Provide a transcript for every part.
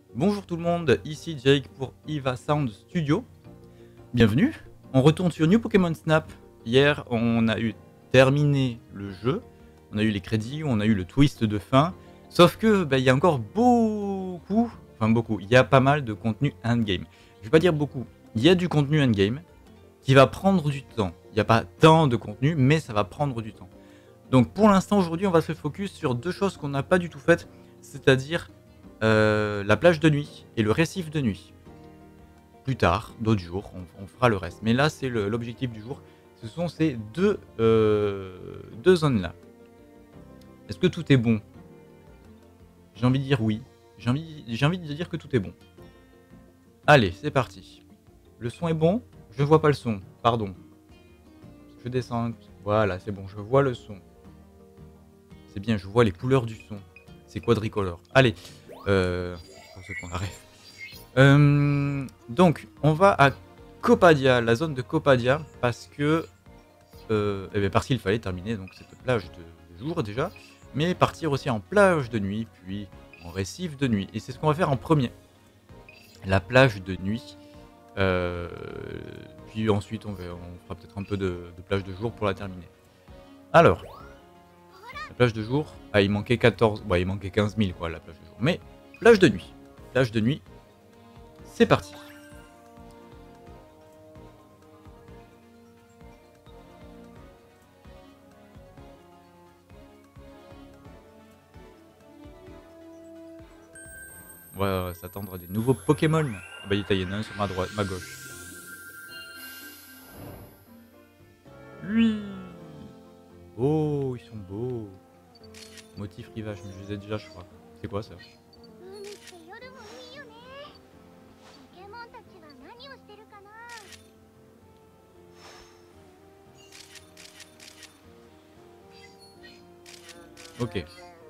Bonjour tout le monde, ici Jake pour Eva Sound Studio. Bienvenue. On retourne sur New Pokémon Snap. Hier, on a eu terminé le jeu. On a eu les crédits, on a eu le twist de fin. Sauf que il y a encore beaucoup, il y a pas mal de contenu endgame. Je vais pas dire beaucoup. Il y a du contenu endgame qui va prendre du temps. Il n'y a pas tant de contenu, mais ça va prendre du temps. Donc pour l'instant, aujourd'hui, on va se focus sur deux choses qu'on n'a pas du tout faites, c'est-à-dire la plage de nuit et le récif de nuit. Plus tard, d'autres jours, on fera le reste. Mais là, c'est l'objectif du jour. Ce sont ces deux zones-là. Est-ce que tout est bon? J'ai envie de dire oui. J'ai envie de dire que tout est bon. Allez, c'est parti. Le son est bon? Je vois pas le son, pardon. Je descends. Voilà, c'est bon, je vois le son. C'est bien, je vois les couleurs du son. C'est quadricolore. Allez, pour ceux qu'on arrive. Donc, on va à Copadia, la zone de Copadia, parce que parce qu'il fallait terminer donc cette plage de jour déjà, mais partir aussi en plage de nuit, puis en récif de nuit. Et c'est ce qu'on va faire en premier. La plage de nuit. Puis ensuite, on fera peut-être un peu de plage de jour pour la terminer. Alors, la plage de jour, il manquait 14, il manquait 15 000 quoi, la plage de jour. Mais plage de nuit. Plage de nuit, c'est parti. On va s'attendre à des nouveaux Pokémon. Il y en a un sur ma droite, ma gauche. Oui. Oh, ils sont beaux. Motif rivage, mais je les ai déjà, je crois. C'est quoi ça? Ok.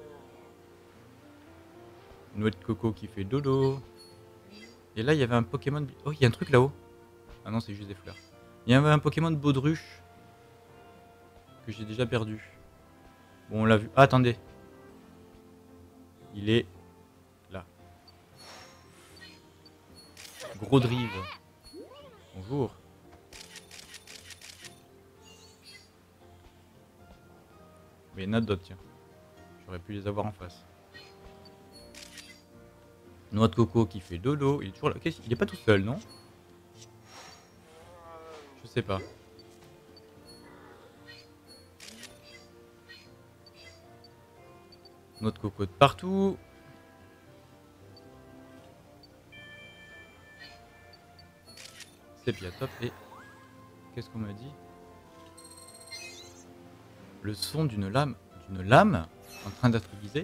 Noix de coco qui fait dodo. Et là, il y avait un Pokémon... Oh, il y a un truc là-haut. Ah non, c'est juste des fleurs. Il y avait un Pokémon de baudruche que j'ai déjà perdu. Bon, on l'a vu. Ah, attendez. Il est là. Gros drive. Bonjour. Mais il y en a d'autres, tiens. J'aurais pu les avoir en face. Noix de coco qui fait dodo. Il est toujours là. Il est pas tout seul, non? Je sais pas. Noix de coco de partout. Sépia top. Et qu'est-ce qu'on m'a dit? Le son d'une lame. D'une lame en train d'être aiguisée.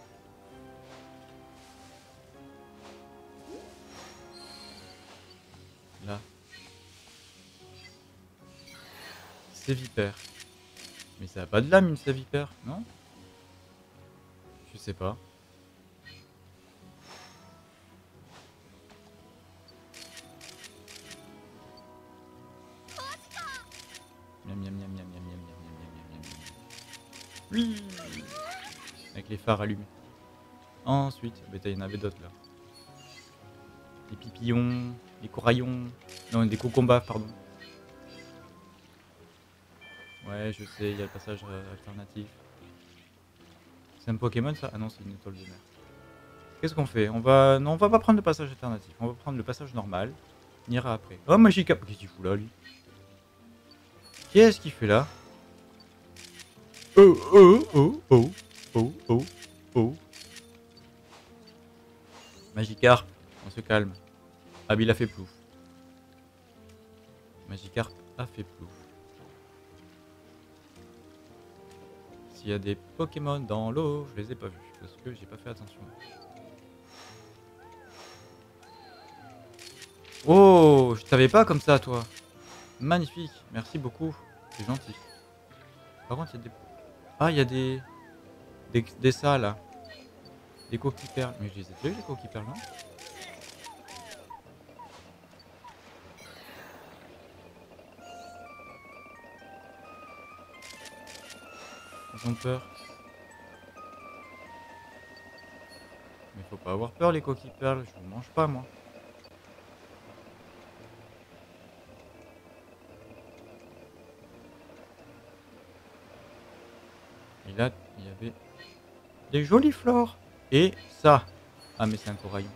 Là. Sévipère. Mais ça a pas de lame une sévipère, non? Je sais pas. Miam miam miam miam miam miam miam miam miam miam miam. Oui. Avec les phares allumés. Ensuite, il y en avait d'autres là. Les pipillons, les coraillons. Non, des cocombas, pardon. Ouais, je sais, il y a le passage alternatif. C'est un Pokémon ça? Ah non, c'est une étoile de mer. Qu'est-ce qu'on fait? Non, on va pas prendre le passage alternatif. On va prendre le passage normal. On ira après. Oh, Magikarp. Qu'est-ce qu'il fout là, lui? Qu'est-ce qu'il fait là? Oh, oh, oh, oh, oh, oh, oh. Magikarp, on se calme. Ah, mais il a fait plouf. Magikarp a fait plouf. S'il y a des Pokémon dans l'eau, je les ai pas vus parce que j'ai pas fait attention. Oh, je t'avais pas comme ça, toi. Magnifique, merci beaucoup. C'est gentil. Par contre, il y a des... Ah, il y a des ça, là. Des coquilles perles. Mais je les ai déjà eu, les coquilles perles, non? Ils ont peur. Mais faut pas avoir peur les coquilles perles, je vous mange pas moi. Et là, il y avait des jolies fleurs. Et ça. Ah mais c'est un corail.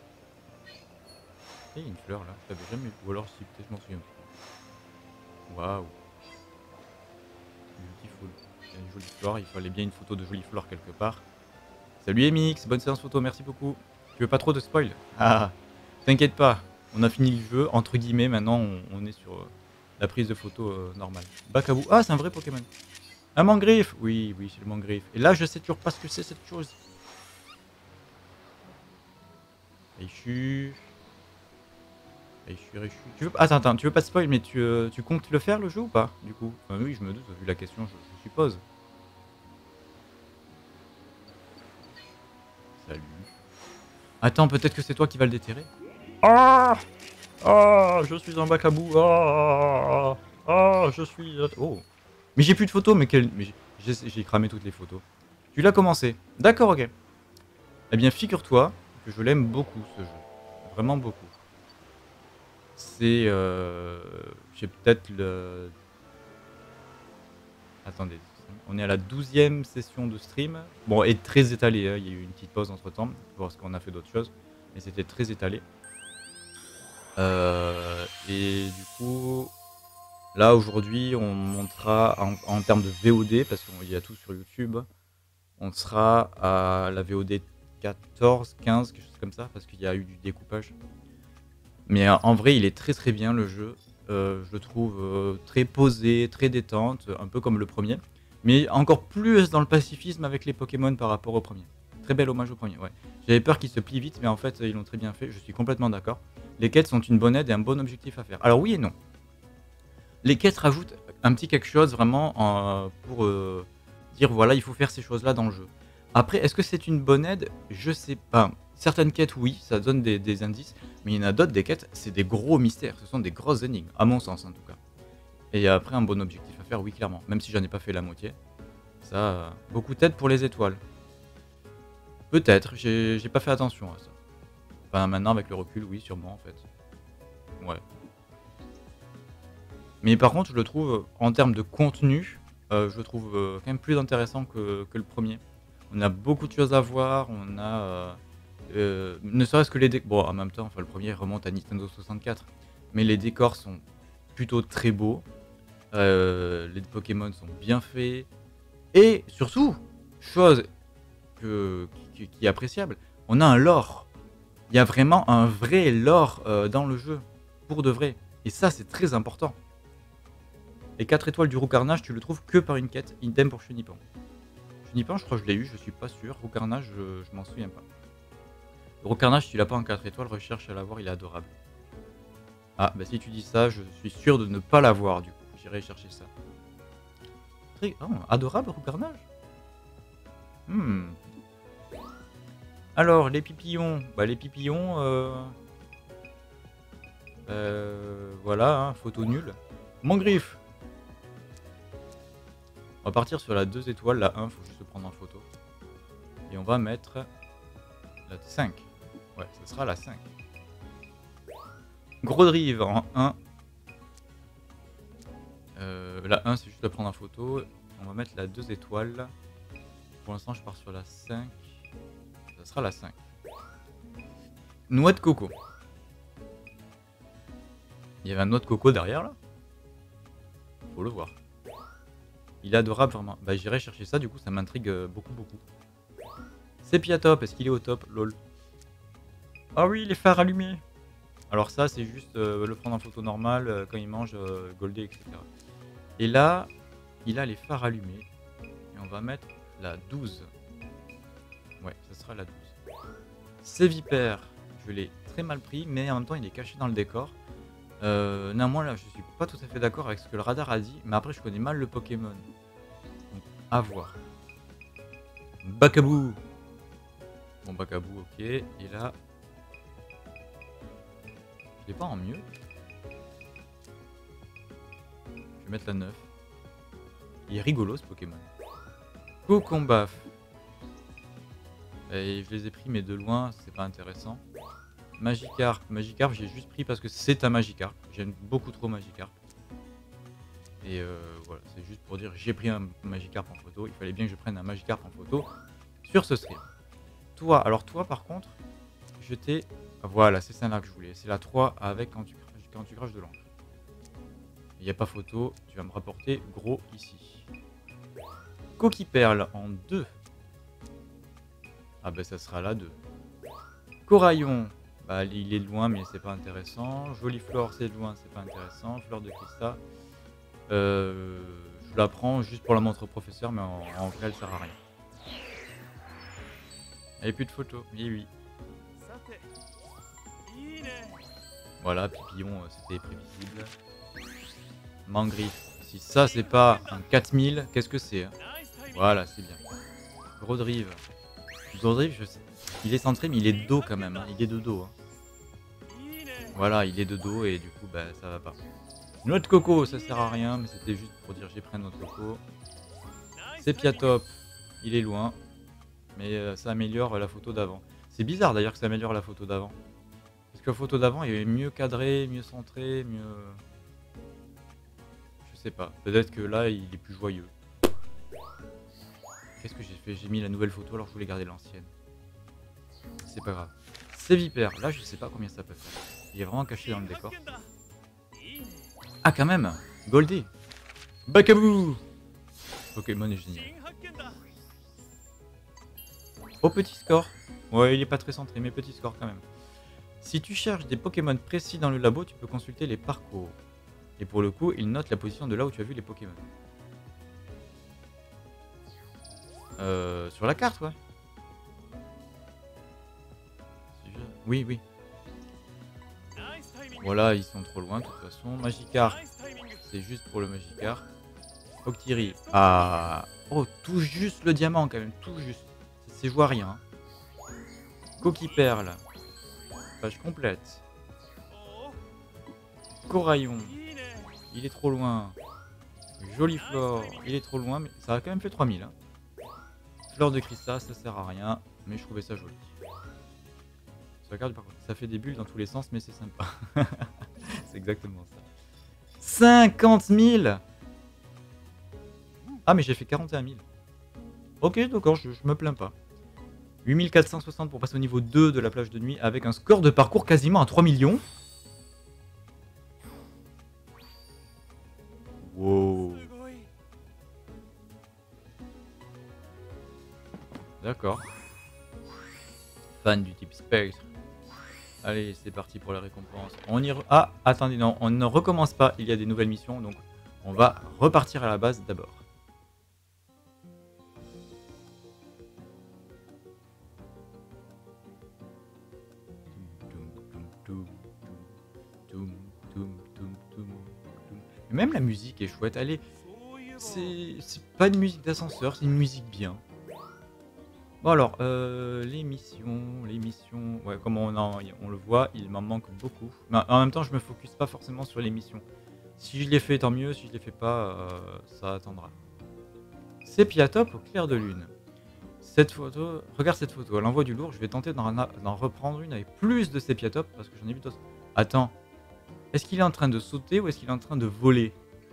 Et une fleur là, je l'avais jamais vu. Ou alors si, peut-être je m'en souviens plus. Waouh. Beautiful. Il y a une jolie fleur, il fallait bien une photo de jolie fleur quelque part. Salut MX, bonne séance photo, merci beaucoup. Tu veux pas trop de spoil? Ah, t'inquiète pas, on a fini le jeu, entre guillemets, maintenant on est sur la prise de photo normale. Bakabou, ah c'est un vrai Pokémon. Un Mangriffe. Oui, oui, c'est le Mangriffe. Et là je sais toujours pas ce que c'est cette chose. Richu. Richu. Tu veux... Attends, tu veux pas de spoil, mais tu comptes le faire le jeu ou pas, du coup? Enfin, oui, je me doute, vu la question, je suppose. Salut. Attends, peut-être que c'est toi qui vas le déterrer. Ah! Ah! Je suis un Bakabou. Ah! Ah! Je suis... Oh! Mais j'ai plus de photos, mais quel... Mais j'ai cramé toutes les photos. Tu l'as commencé. D'accord, ok. Eh bien, figure-toi que je l'aime beaucoup, ce jeu. Vraiment beaucoup. C'est... J'ai peut-être le... Attendez. On est à la 12e session de stream. Bon, et très étalé, hein. Il y a eu une petite pause entre-temps, parce qu'on a fait d'autres choses. Mais c'était très étalé. Et du coup... Là, aujourd'hui, on montera en termes de VOD, parce qu'il y a tout sur YouTube. On sera à la VOD 14, 15, quelque chose comme ça, parce qu'il y a eu du découpage. Mais en vrai, il est très très bien le jeu. Je le trouve très posé, très détente, un peu comme le premier. Mais encore plus dans le pacifisme avec les Pokémon par rapport au premier. Très bel hommage au premier, ouais. J'avais peur qu'il se plie vite, mais en fait, ils l'ont très bien fait. Je suis complètement d'accord. Les quêtes sont une bonne aide et un bon objectif à faire. Alors oui et non. Les quêtes rajoutent un petit quelque chose vraiment pour dire voilà, il faut faire ces choses-là dans le jeu. Après, est-ce que c'est une bonne aide? Je sais pas. Certaines quêtes, oui, ça donne des indices, mais il y en a d'autres, des quêtes, c'est des gros mystères, ce sont des grosses énigmes, à mon sens en tout cas. Et après, un bon objectif à faire, oui, clairement, même si j'en ai pas fait la moitié. Ça, beaucoup d'aide pour les étoiles. Peut-être, j'ai pas fait attention à ça. Enfin, maintenant, avec le recul, oui, sûrement en fait. Ouais. Mais par contre, je le trouve, en termes de contenu, je le trouve quand même plus intéressant que le premier. On a beaucoup de choses à voir, on a... ne serait-ce que les décors... Bon, en même temps, enfin, le premier remonte à Nintendo 64. Mais les décors sont plutôt très beaux. Les Pokémon sont bien faits. Et surtout, chose qui est appréciable, on a un lore. Il y a vraiment un vrai lore dans le jeu. Pour de vrai. Et ça, c'est très important. Et 4 étoiles du Roucarnage, tu le trouves que par une quête. Idem pour Chenipan. Chenipan, je crois que je l'ai eu, je suis pas sûr. Roucarnage, je m'en souviens pas. Le Roucarnage, si tu l'as pas en 4 étoiles, recherche à l'avoir, il est adorable. Ah, bah si tu dis ça, je suis sûr de ne pas l'avoir du coup. J'irai chercher ça. Oh, adorable Roucarnage. Alors, les pipillons. Bah, les pipillons, voilà, hein, photo nulle. Mangriffe. On va partir sur la 2 étoiles, la 1, faut juste le prendre en photo. Et on va mettre la 5. Ouais, ce sera la 5. Gros drive en 1. La 1, c'est juste le prendre en photo. On va mettre la 2 étoiles. Pour l'instant, je pars sur la 5. Ça sera la 5. Noix de coco. Il y avait un noix de coco derrière là. Faut le voir. Il est adorable vraiment. Bah j'irai chercher ça, du coup ça m'intrigue beaucoup. Sepia top, est-ce qu'il est au top? Lol. Ah oui, les phares allumés. Alors ça c'est juste le prendre en photo normale quand il mange Goldé, etc. Et là, il a les phares allumés. Et on va mettre la 12. Ouais, ça sera la 12. Sévipère, je l'ai très mal pris, mais en même temps il est caché dans le décor. Néanmoins là je suis pas tout à fait d'accord avec ce que le radar a dit, mais après je connais mal le Pokémon. Donc à voir. Bakabou. Bon Bakabou ok, et là... Je l'ai pas en mieux. Je vais mettre la 9. Il est rigolo ce Pokémon. Cocombaf. Et je les ai pris, mais de loin, c'est pas intéressant. Magikarp. Magikarp, j'ai juste pris parce que c'est un Magikarp. J'aime beaucoup trop Magikarp. Et voilà, c'est juste pour dire j'ai pris un Magikarp en photo. Il fallait bien que je prenne un Magikarp en photo sur ce stream. Toi, alors toi par contre, je t'ai... Voilà, c'est celle-là que je voulais. C'est la 3 avec quand tu craches de l'encre. Il n'y a pas photo, tu vas me rapporter gros ici. Coquille Perle en 2. Ah ben ça sera la 2. Coraillon, bah il est de loin mais c'est pas intéressant. Jolie Flore, c'est de loin, c'est pas intéressant. Fleur de cristal. Je la prends juste pour la montrer au professeur, mais en vrai elle sert à rien. Il n'y avait plus de photos, oui oui. Voilà, Pipillon, c'était prévisible. Mangriffe, si ça c'est pas un 4000, qu'est-ce que c'est hein? Voilà, c'est bien. Gros Drive. Gros Drive, je sais. Il est centré, mais il est de dos quand même. Hein. Il est de dos. Hein. Voilà, il est de dos et du coup, bah, ça va pas. Noix de coco, ça sert à rien, mais c'était juste pour dire j'ai pris un autre coco. Sépiatop, il est loin, mais ça améliore la photo d'avant. C'est bizarre d'ailleurs que ça améliore la photo d'avant. Parce que la photo d'avant, il est mieux cadré, mieux centré, mieux... Je sais pas, peut-être que là, il est plus joyeux. Qu'est-ce que j'ai fait? J'ai mis la nouvelle photo alors que je voulais garder l'ancienne. C'est pas grave. C'est Vipère, là je sais pas combien ça peut faire. Il est vraiment caché dans le décor. Ah quand même, Goldie. Bakabou. Pokémon est génial. Au petit score. Ouais, il est pas très centré, mais petit score quand même. Si tu cherches des Pokémon précis dans le labo, tu peux consulter les parcours. Et pour le coup, il note la position de là où tu as vu les Pokémon. Sur la carte, ouais. Oui, oui. Voilà, ils sont trop loin de toute façon. Magikarp, c'est juste pour le Magikarp. Octiri, ah. Oh, tout juste le diamant quand même, tout juste. C'est je vois rien. Hein. Coquille Perle, page complète. Coraillon, il est trop loin. Jolie Flore, il est trop loin, mais ça a quand même fait 3000. Hein. Fleur de cristal, ça sert à rien, mais je trouvais ça joli. Sur la carte, par contre, ça fait des bulles dans tous les sens, mais c'est sympa. C'est exactement ça. 50 000. Ah, mais j'ai fait 41 000. Ok, d'accord, je me plains pas. 8460 pour passer au niveau 2 de la plage de nuit avec un score de parcours quasiment à 3 millions. Wow. D'accord. Fan du type Spectre. Allez, c'est parti pour la récompense. On y... Ah, attendez, non, on ne recommence pas. Il y a des nouvelles missions, donc on va repartir à la base d'abord. Même la musique est chouette. Allez, c'est pas une musique d'ascenseur, c'est une musique bien. Bon alors, les missions, ouais, comme on le voit, il m'en manque beaucoup. Mais en même temps, je me focus pas forcément sur les missions. Si je les fais, tant mieux. Si je les fais pas, ça attendra. Sépiatop au clair de lune. Cette photo, regarde cette photo, elle envoie du lourd. Je vais tenter d'en reprendre une avec plus de sépiatop parce que j'en ai vu d'autres. Attends, est-ce qu'il est en train de sauter ou est-ce qu'il est en train de voler?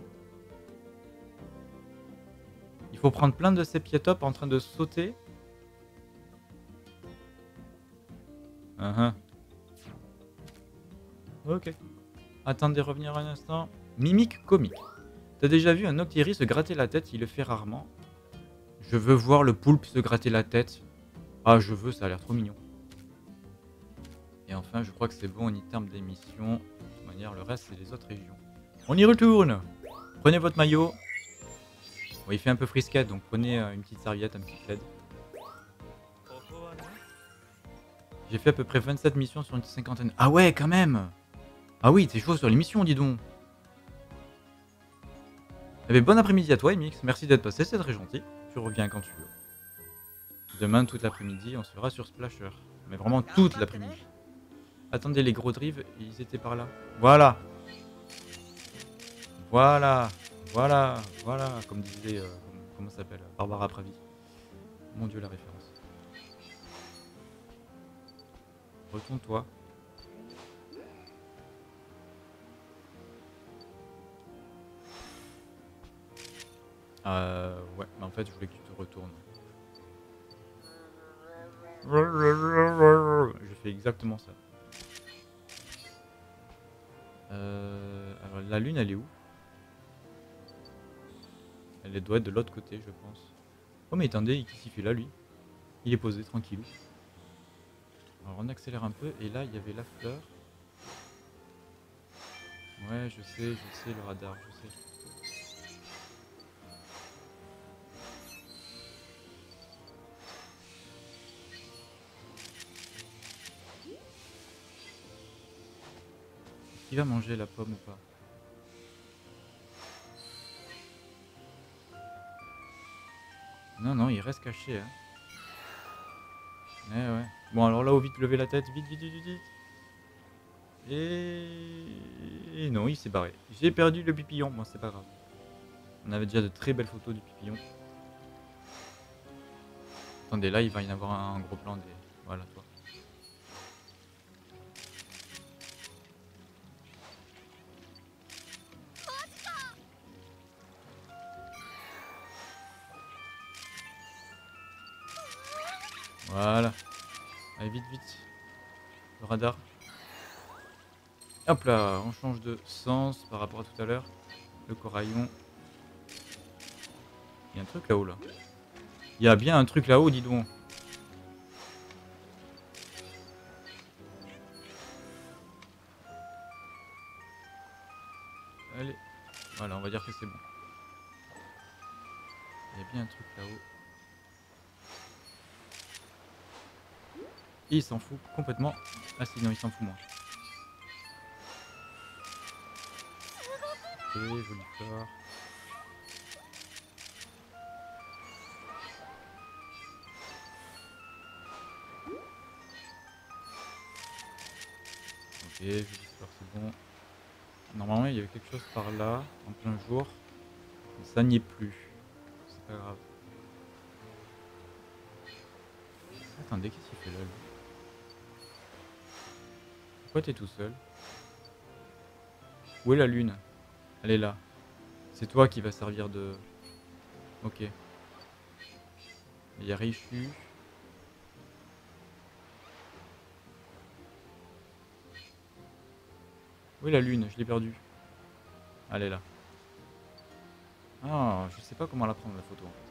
Il faut prendre plein de sépiatop en train de sauter. Ok. Attendez, revenir un instant. Mimique comique. T'as déjà vu un Octiri se gratter la tête? Il le fait rarement. Je veux voir le poulpe se gratter la tête. Ah, je veux, ça a l'air trop mignon. Et enfin, je crois que c'est bon en termes d'émissions. De toute manière, le reste, c'est les autres régions. On y retourne. Prenez votre maillot. Bon, il fait un peu frisquette, donc prenez une petite serviette, un petit plaid. J'ai fait à peu près 27 missions sur une cinquantaine. Ah ouais, quand même. Ah oui, t'es chaud sur les missions, dis donc. Eh bien, bon après-midi à toi, MX. Merci d'être passé, c'est très gentil. Tu reviens quand tu veux. Demain, toute l'après-midi, on sera sur Splasher. Mais vraiment toute l'après-midi. Attendez, les gros drives, ils étaient par là. Voilà. Voilà. Voilà. Voilà. Comme disait, comment ça s'appelle, Barbara Pravi. Mon Dieu, la référence. Retourne-toi. Ouais, mais en fait, je voulais que tu te retournes. Je fais exactement ça. Alors, la lune, elle est où? Elle doit être de l'autre côté, je pense. Oh, mais attendez, qu'est-ce qu'il fait là, lui? Il est posé, tranquillou. Alors, on accélère un peu, et là, il y avait la fleur. Ouais, je sais, le radar, je sais. Est-ce qu'il va manger la pomme ou pas? Non, non, il reste caché, hein. Ouais. Bon, alors là, au vite, lever la tête, vite, vite, vite, vite, vite. Et non, il s'est barré. J'ai perdu le pipillon, bon, c'est pas grave. On avait déjà de très belles photos du pipillon. Attendez, là, il va y en avoir un gros plan des... Voilà, toi. Voilà. Allez, vite, vite. Le radar. Hop là, on change de sens par rapport à tout à l'heure. Le coraillon. Il y a un truc là-haut, là. Il y a bien un truc là-haut, dis donc. Allez. Voilà, on va dire que c'est bon. Il y a bien un truc là-haut. Et il s'en fout complètement. Ah si, non, il s'en fout moins. Ok, joli fleur. Ok, joli fleur, c'est bon. Normalement, il y avait quelque chose par là, en plein jour. Mais ça n'y est plus. C'est pas grave. Attendez, qu'est-ce qu'il fait là, lui? Pourquoi t'es tout seul? Où est la lune? Elle est là. C'est toi qui va servir de... Ok. Il y a Richu. Où est la lune? Je l'ai perdue. Elle est là. Ah, je sais pas comment la prendre la photo en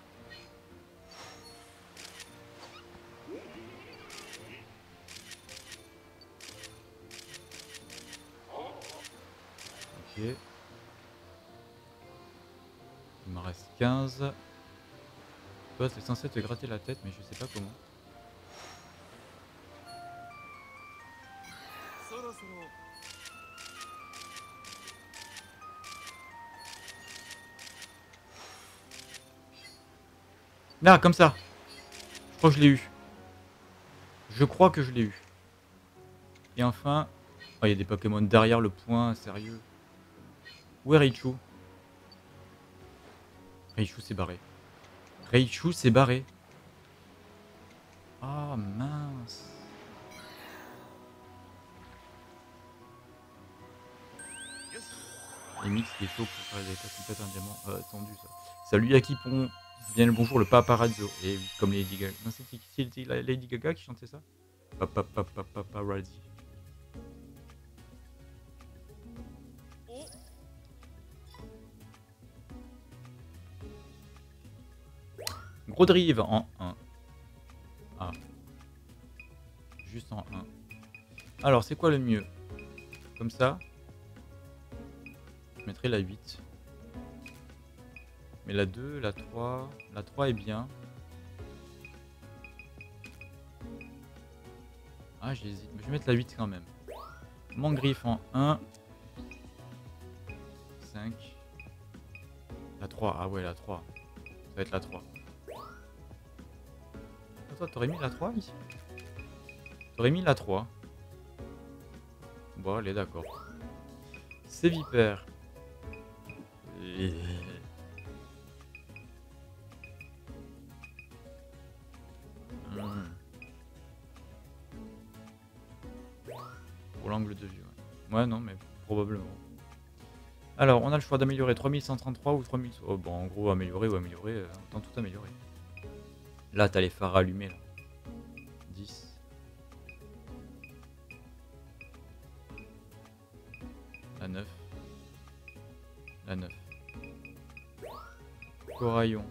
fait. Ok. Il m'en reste 15. Toi, c'est censé te gratter la tête, mais je sais pas comment. Là, comme ça. Je crois que je l'ai eu. Je crois que je l'ai eu. Et enfin... Oh, il y a des Pokémon derrière le point, sérieux. Où est Raichu? Raichu s'est barré. Raichu s'est barré. Oh mince. Et Mix qui est chaud pour faire des passes complètes un diamant. Tendu ça. Salut Yakipon. Bien le bonjour le paparazzo. Et oui, comme Lady Gaga. Non, c'est Lady Gaga qui chantait ça? Paparazzi. Gros drive en 1. Ah. Juste en 1. Alors, c'est quoi le mieux? Comme ça. Je mettrai la 8. Mais la 2, la 3... La 3 est bien. Ah, j'hésite. Mais je vais mettre la 8 quand même. Mangriffe en 1. 5. La 3. Ah ouais, la 3. Ça va être la 3. Toi, t'aurais mis la 3 ici? T'aurais mis la 3. Bon, allez, d'accord. C'est Vipère. pour l'angle de vue. Ouais. Ouais, non, mais probablement. Alors, on a le choix d'améliorer 3133 ou 3000. Oh, bon, en gros, améliorer ou améliorer, autant tout améliorer. Là, t'as les phares allumés, là. 10. La 9. La 9. Coraillon.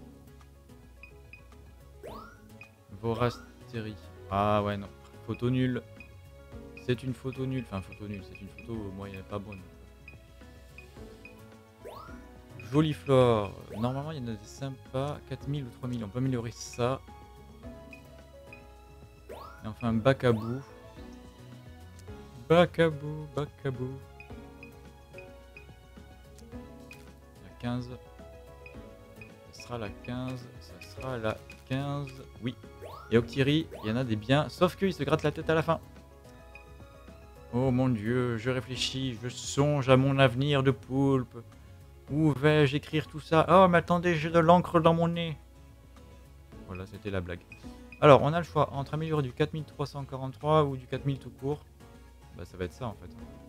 Vorastérie. Ah ouais, non. Photo nulle. C'est une photo nulle. Enfin, photo nulle. C'est une photo moyenne, pas bonne. Jolie flore. Normalement, il y en a des sympas. 4000 ou 3000. On peut améliorer ça. Et enfin, un bac à bout. Bac à bout, bac à bout. La 15. Ça sera la 15. Ça sera la 15. Oui. Et Octiri, il y en a des biens. Sauf qu'il se gratte la tête à la fin. Oh mon dieu, je réfléchis. Je songe à mon avenir de poulpe. Où vais-je écrire tout ça? Oh, mais attendez, j'ai de l'encre dans mon nez. Voilà, c'était la blague. Alors, on a le choix entre améliorer du 4343 ou du 4000 tout court. Bah, ça va être ça en fait.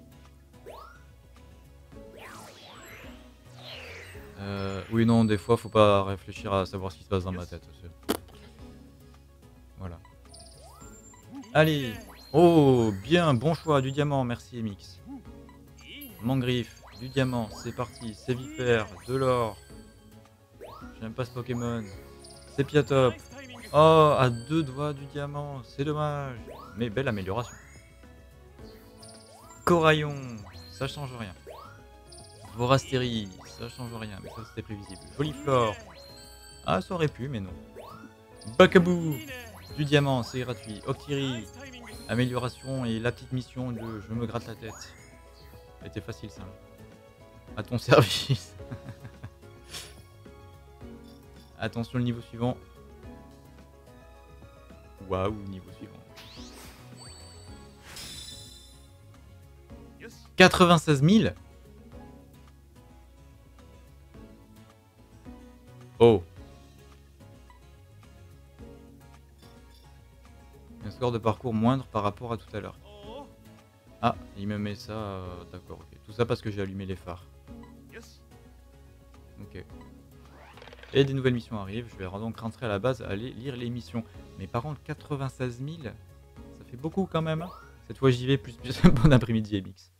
Oui, non, des fois, faut pas réfléchir à savoir ce qui se passe dans ma tête. Voilà. Allez. Oh, bien, bon choix, du diamant, merci MX. Mangriffe, du diamant, c'est parti. Sévipère, de l'or. J'aime pas ce Pokémon. Sépiatop. Oh, à 2 doigts du diamant, c'est dommage. Mais belle amélioration. Coraillon, ça change rien. Vorastérie, ça change rien, mais ça c'était prévisible. Jolie flore. Ah, ça aurait pu, mais non. Bakabou, du diamant, c'est gratuit. Octiri, amélioration et la petite mission de je me gratte la tête. C'était facile ça. À ton service. Attention, le niveau suivant. Waouh, niveau suivant. 96 000. Oh. Un score de parcours moindre par rapport à tout à l'heure. Ah, il me met ça... D'accord, ok. Tout ça parce que j'ai allumé les phares. Ok. Et des nouvelles missions arrivent. Je vais donc rentrer à la base, aller lire les missions. Mais par contre, 96 000, ça fait beaucoup quand même. Cette fois, j'y vais plus. Bon après-midi, MX.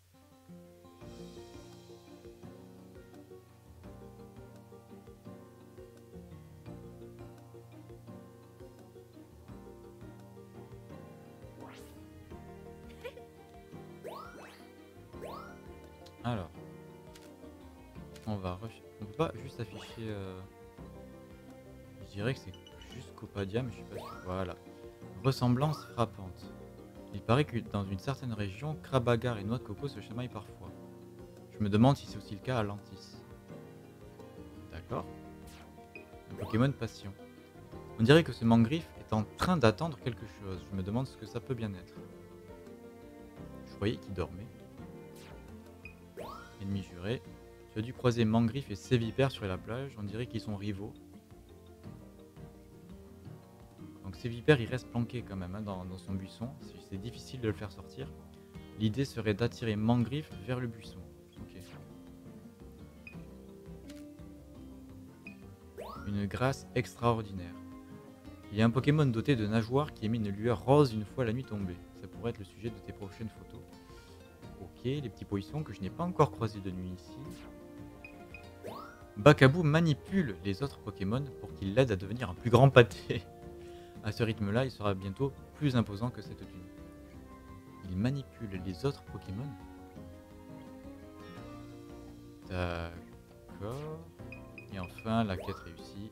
Alors, on va... On peut pas juste afficher... Je dirais que c'est juste Copadia, mais je suis pas sûr. Voilà. Ressemblance frappante. Il paraît que dans une certaine région, Krabagar et Noix de Coco se chamaillent parfois. Je me demande si c'est aussi le cas à Lantis. D'accord. Un Pokémon passion. On dirait que ce Mangriffe est en train d'attendre quelque chose. Je me demande ce que ça peut bien être. Je croyais qu'il dormait. Ennemi juré. Tu as dû croiser Mangriffe et Sévipère sur la plage. On dirait qu'ils sont rivaux. Donc Sévipère, il reste planqué quand même dans son buisson. C'est difficile de le faire sortir. L'idée serait d'attirer Mangriffe vers le buisson. Ok. Une grâce extraordinaire. Il y a un Pokémon doté de nageoires qui émet une lueur rose une fois la nuit tombée. Ça pourrait être le sujet de tes prochaines photos. Ok, les petits poissons que je n'ai pas encore croisés de nuit ici. Bakabou manipule les autres Pokémon pour qu'ils l'aident à devenir un plus grand pâté. À ce rythme-là, il sera bientôt plus imposant que cette tenue. Il manipule les autres Pokémon. D'accord. Et enfin, la quête réussie.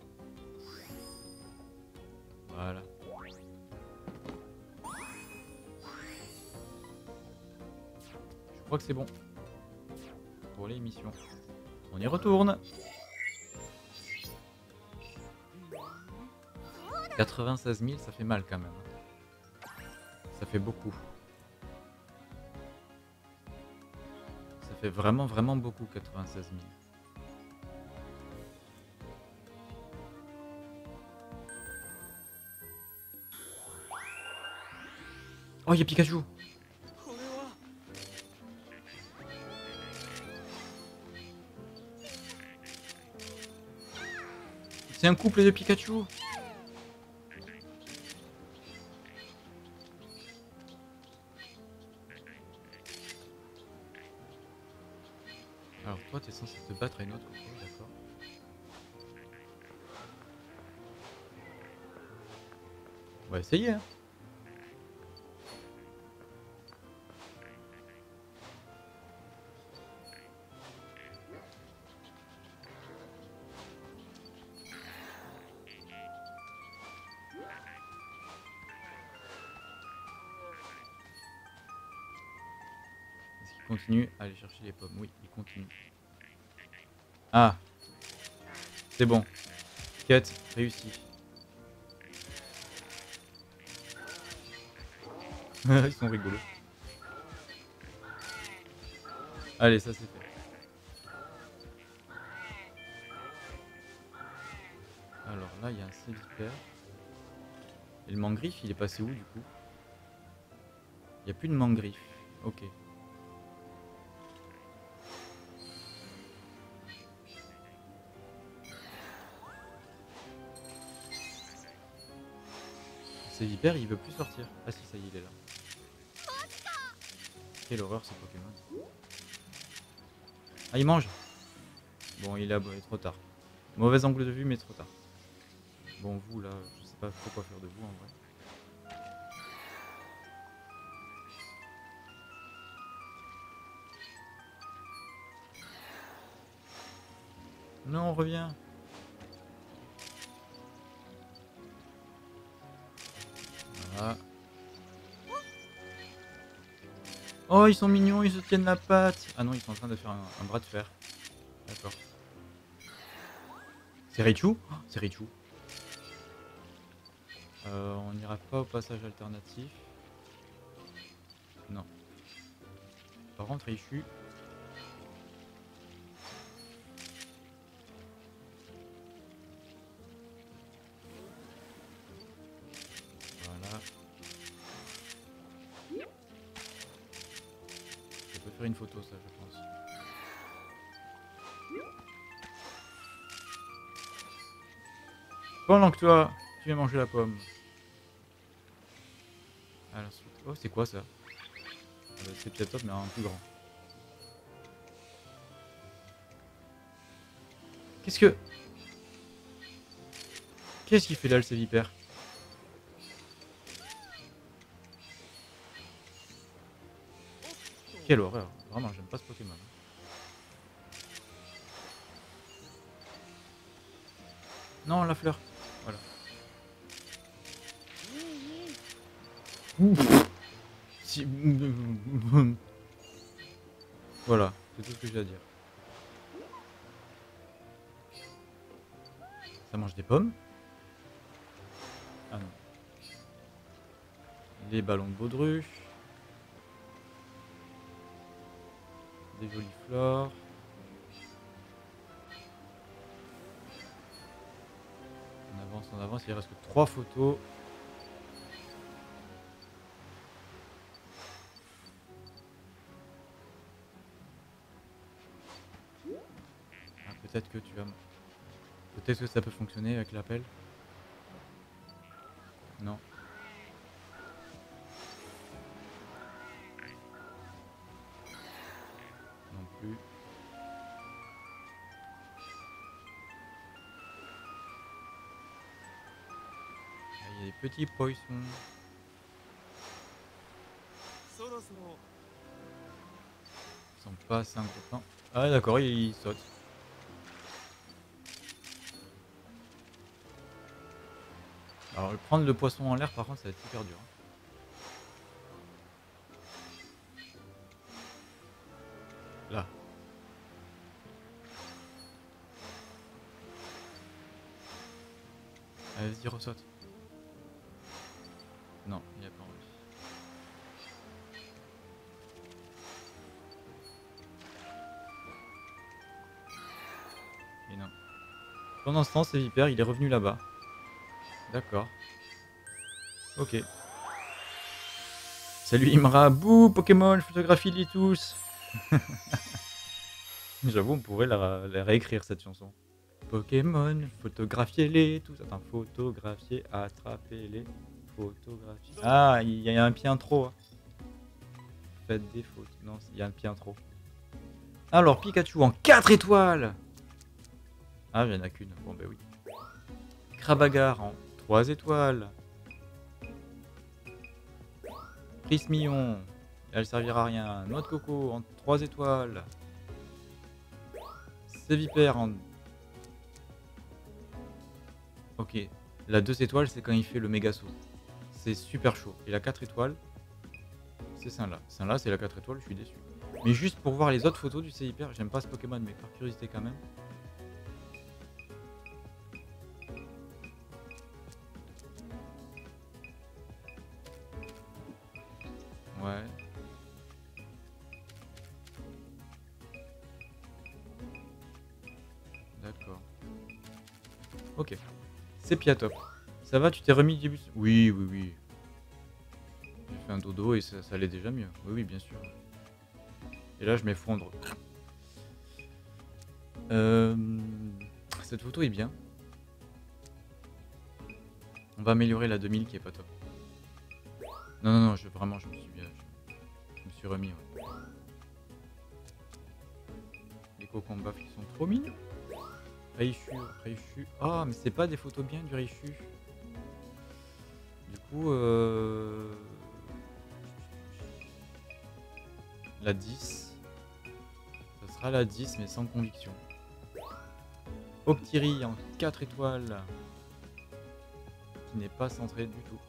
Voilà. Je crois que c'est bon. Pour les missions. On y retourne. 96 000, ça fait mal quand même. Ça fait beaucoup. Ça fait vraiment, vraiment beaucoup, 96 000. Oh, il y a Pikachu! C'est un couple de Pikachu. Alors toi, t'es censé te battre à une autre coco, d'accord. On va essayer, hein. Est-ce qu'il continue à aller chercher les pommes? Oui, il continue. Ah, c'est bon. Quête réussie. Ils sont rigolos. Allez, ça c'est fait. Alors là, il y a un Sévipère. Et le Mangriffe, il est passé où du coup? Il n'y a plus de Mangriffe. Ok. Sévipère, il veut plus sortir. Ah si, ça y est, il est là. Quelle horreur ce Pokémon. Ah, il mange. Bon, il est trop tard. Mauvais angle de vue, mais trop tard. Bon, vous là, je sais pas trop quoi faire de vous en vrai. Non, on revient. Voilà. Oh, ils sont mignons, ils se tiennent la patte. Ah non, ils sont en train de faire un bras de fer. D'accord. C'est Raichu? Oh, c'est Raichu. On n'ira pas au passage alternatif. Non. Par contre, Raichu. Voilà. Je peux faire une photo, ça, je pense. Pendant que toi, tu viens manger la pomme. Alors, oh, c'est quoi ça? C'est peut-être top, mais un plus grand. Qu'est-ce qu'il fait là, le Sévipère? Quelle horreur. Vraiment, j'aime pas ce Pokémon. Non, la fleur. Voilà. Si... Voilà, c'est tout ce que j'ai à dire. Ça mange des pommes? Ah non. Des ballons de baudruche. Des jolies fleurs. On avance, il reste que 3 photos. Ah, peut-être que tu vas... Peut-être que ça peut fonctionner avec l'appel. Non. Non plus. Ah, il y a des petits poissons. Ils sont pas assez importants. Ah d'accord, il saute. Alors prendre le poisson en l'air par contre ça va être super dur. Là. Allez, vas-y, ressaute. Non, il n'y a pas envie. Et non. Pendant ce temps, Sévipère, il est revenu là-bas. D'accord. Ok. Salut Imra, bouh, Pokémon, photographie-les tous. J'avoue, on pourrait la réécrire cette chanson. Pokémon, photographiez-les, tous. Attends, photographier, attrapez-les, photographier. Ah, il y a un pied en trop. Hein. Faites des fautes. Non, il y a un pied en trop. Alors, Pikachu en 4 étoiles. Ah, il n'y en a qu'une. Bon, ben oui. Crabagar en 3 étoiles. Prismillon, elle servira à rien. Noix de coco en 3 étoiles. Sévipère en... Ok, la 2 étoiles c'est quand il fait le méga saut. C'est super chaud. Et la 4 étoiles, c'est celle-là. Celle-là c'est la 4 étoiles, je suis déçu. Mais juste pour voir les autres photos du Sévipère, j'aime pas ce Pokémon mais par curiosité quand même. Ouais. D'accord. Ok. C'est Piatop. Ça va, tu t'es remis du début? Oui, oui, oui. J'ai fait un dodo et ça allait déjà mieux. Oui, oui, bien sûr. Et là, je m'effondre. Cette photo est bien. On va améliorer la 2000 qui est pas top. Non, non, non, vraiment, je me suis remis. Ouais. Les cocombafs qui sont trop mignons. Raichu, Raichu. Ah, mais c'est pas des photos bien du Raichu. Du coup, la 10. Ça sera la 10, mais sans conviction. Octiri en 4 étoiles. Qui n'est pas centré du tout.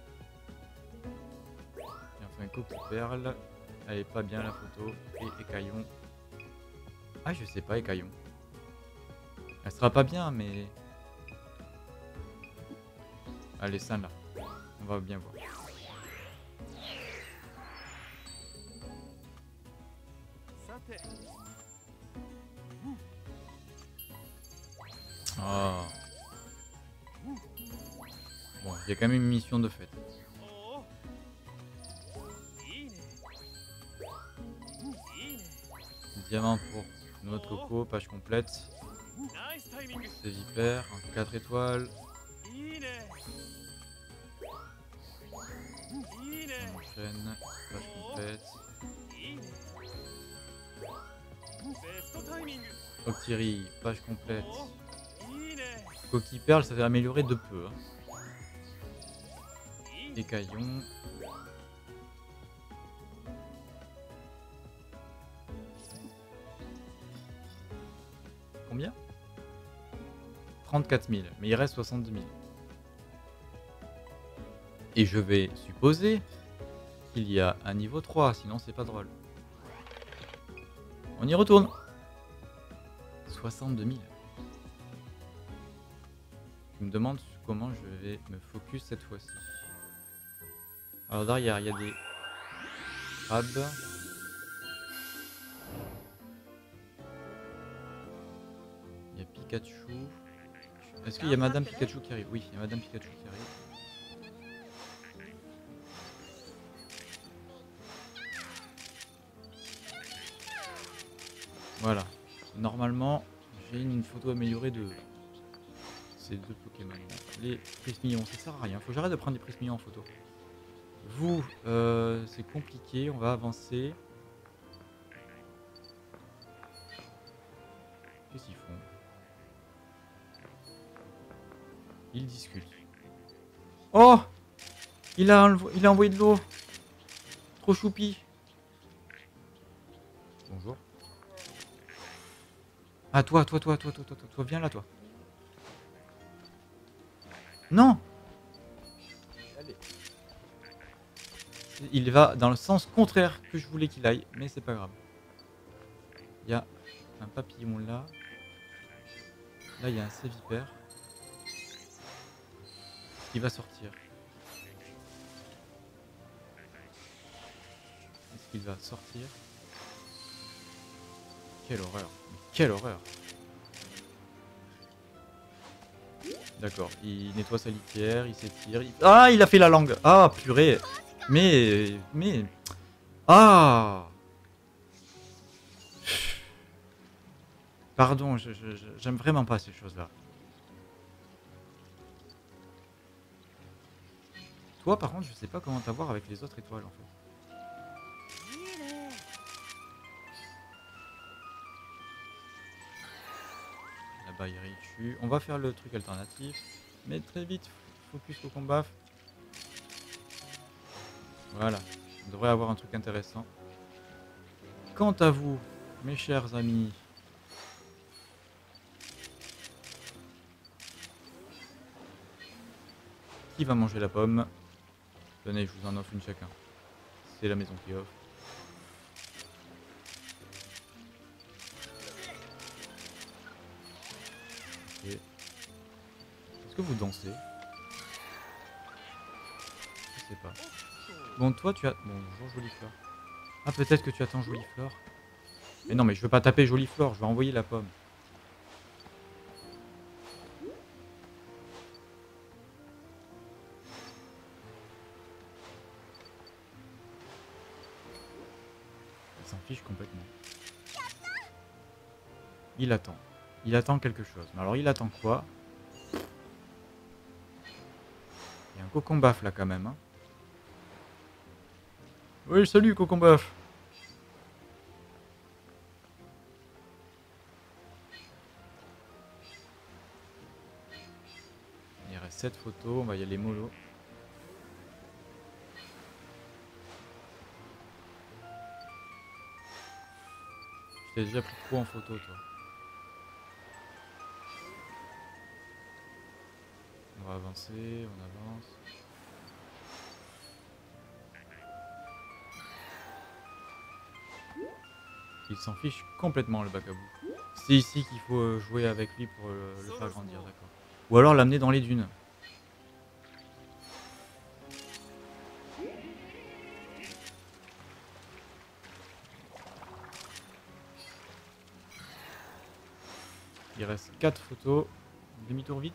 Et enfin, Coquiperle. Elle est pas bien la photo. Et Écaillon. Ah, je sais pas, Écaillon. Elle sera pas bien, mais... Allez, ça là. On va bien voir. Oh. Bon, il y a quand même une mission de fête. Diamant pour noix de coco, page complète. Sévipère en 4 étoiles. On enchaîne, page complète. Octiri, page complète. Coquiperle, ça fait améliorer de peu. Hein. Écaillon. Combien? 34 000, mais il reste 62 000. Et je vais supposer qu'il y a un niveau 3, sinon c'est pas drôle. On y retourne. 62 000. Je me demande comment je vais me focus cette fois-ci. Alors derrière, il y a des crabes. Il y a Pikachu. Est-ce qu'il y a Madame Pikachu qui arrive? Oui, il y a Madame Pikachu qui arrive. Voilà. Normalement, j'ai une photo améliorée de ces deux Pokémon. Les Prismillons, ça sert à rien. Faut que j'arrête de prendre des Prismillons en photo. Vous, c'est compliqué. On va avancer. Qu'est-ce qu'ils font? Ils discutent. Oh! Il a envoyé de l'eau. Trop choupi. Bonjour. Ah, toi, viens là, toi. Non! Allez. Il va dans le sens contraire que je voulais qu'il aille, mais c'est pas grave. Il y a un papillon là. Là, il y a un Sévipère. Qui va sortir. Est-ce qu'il va sortir? Quelle horreur. Quelle horreur. D'accord, il nettoie sa litière, il s'étire. Ah, il a fait la langue. Ah, purée. Mais... Ah. Pardon, j'aime vraiment pas ces choses-là. Toi, par contre, je sais pas comment t'avoir avec les autres étoiles, en fait. Là-bas, il tue. On va faire le truc alternatif. Mais très vite, focus au combat. Voilà. On devrait avoir un truc intéressant. Quant à vous, mes chers amis... Qui va manger la pomme? Tenez, je vous en offre une chacun. C'est la maison qui offre. Ok. Est-ce que vous dansez? Je sais pas. Bon, toi, tu as... Bon, bonjour, jolie fleur. Ah, peut-être que tu attends jolie fleur. Mais non, mais je veux pas taper jolie fleur, je vais envoyer la pomme. Il s'en fiche complètement. Il attend. Il attend quelque chose. Mais alors, il attend quoi? Il y a un cocombaf là quand même. Hein. Oui, salut cocombaf. Il reste 7 photos, on va y aller mollo. Je t'ai déjà pris trop en photo toi. On va avancer, on avance. Il s'en fiche complètement le Bacabou. C'est ici qu'il faut jouer avec lui pour le faire grandir, d'accord. Ou alors l'amener dans les dunes. Il reste 4 photos. Demi-tour vite.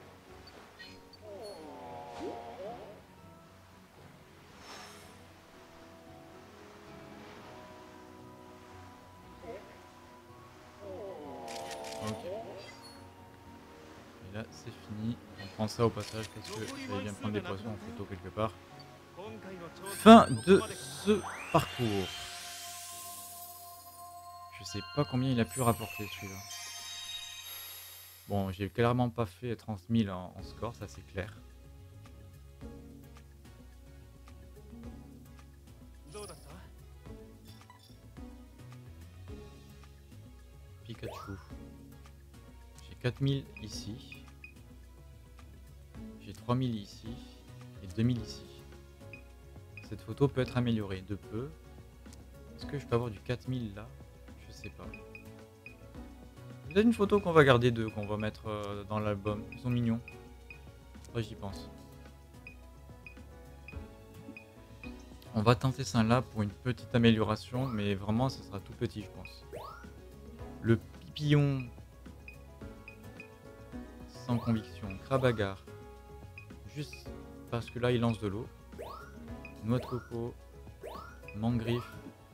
Ok. Et là c'est fini. On prend ça au passage parce que j'allais bien prendre des poissons en photo quelque part. Fin de ce parcours. Je sais pas combien il a pu rapporter celui-là. Bon, j'ai clairement pas fait 30 000 en score, ça c'est clair. Pikachu. J'ai 4000 ici. J'ai 3000 ici. Et 2000 ici. Cette photo peut être améliorée de peu. Est-ce que je peux avoir du 4000 là? Je sais pas. Peut-être une photo qu'on va garder d'eux, qu'on va mettre dans l'album. Ils sont mignons. Après j'y pense. On va tenter ça là pour une petite amélioration, mais vraiment ça sera tout petit je pense. Le pipillon sans conviction, crabagar, juste parce que là il lance de l'eau. Noix de coco, mangriffe.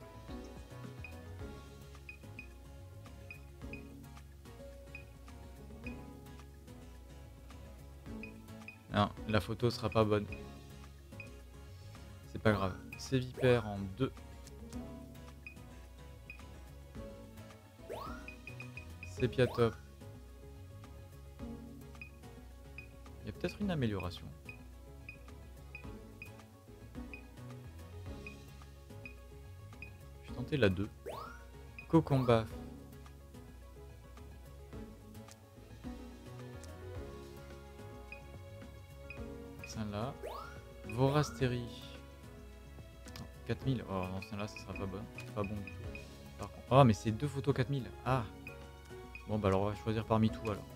Non, la photo sera pas bonne. C'est pas grave. C'est vipère en 2. Sépia top. Il y a peut-être une amélioration. Je vais tenter la 2. Cocomba. Celle-là. Vorastérie. 4000. Oh non, celle-là, ça sera pas bon. Pas bon du tout. Par contre... Oh, mais c'est 2 photos 4000. Ah. Bon, bah alors on va choisir parmi tout alors.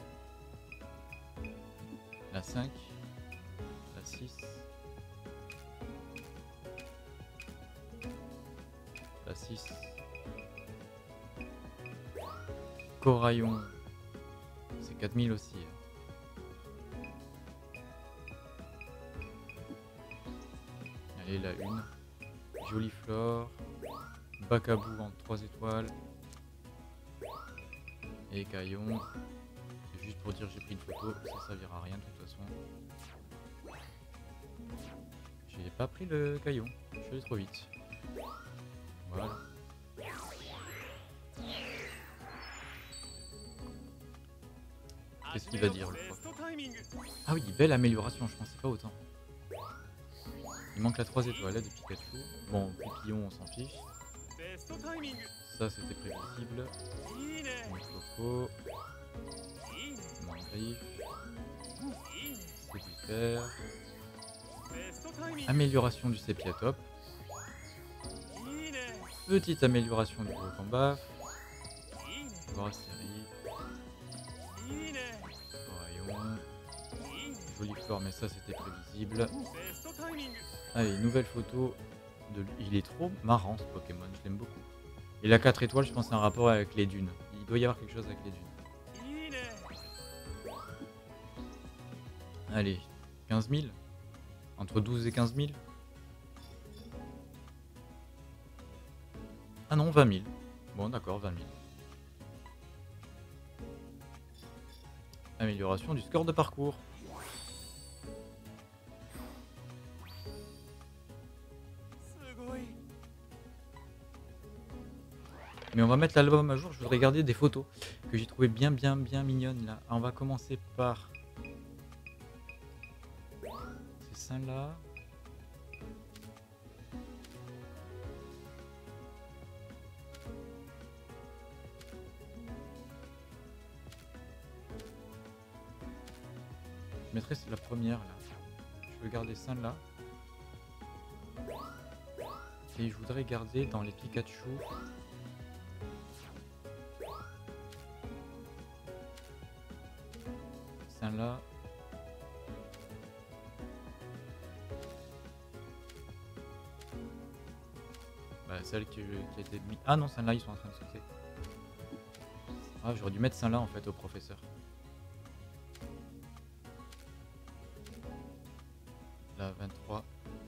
La 5. La 6. La 6. Coraillon. C'est 4000 aussi. Allez, la 1. Joliflore. Bacabou en 3 étoiles. Et Caillon. C'est juste pour dire j'ai pris une photo, ça servira à rien de toute façon. J'ai pas pris le Caillon, je suis allé trop vite. Voilà. Qu'est-ce qu'il va dire le prof? Ah oui, belle amélioration, je pensais pas autant. Il manque la 3 étoiles là, des Pikachu. Bon, Pipillon, on s'en fiche. Ça, c'était prévisible. Coco. Mangriffe. C'est super. Amélioration du sépia top. Petite amélioration du combat. Brasserie. Rayon. Jolie fleur, mais ça c'était prévisible. Allez, nouvelle photo de lui. Il est trop marrant ce Pokémon, je l'aime beaucoup. Et la 4 étoiles, je pense c'est un rapport avec les dunes. Il doit y avoir quelque chose avec les dunes. Allez, 15 000. Entre 12 et 15 000. Ah non, 20 000. Bon, d'accord, 20 000. Amélioration du score de parcours. Mais on va mettre l'album à jour, je voudrais garder des photos que j'ai trouvé bien mignonnes là. Alors, on va commencer par... C'est celle-là. Je mettrai la première là. Je veux garder celle-là. Et je voudrais garder dans les Pikachu... Celle-là. Bah, celle qui a été mise... Ah non, celle-là, ils sont en train de sauter. Ah, j'aurais dû mettre celle-là en fait au professeur. La 23.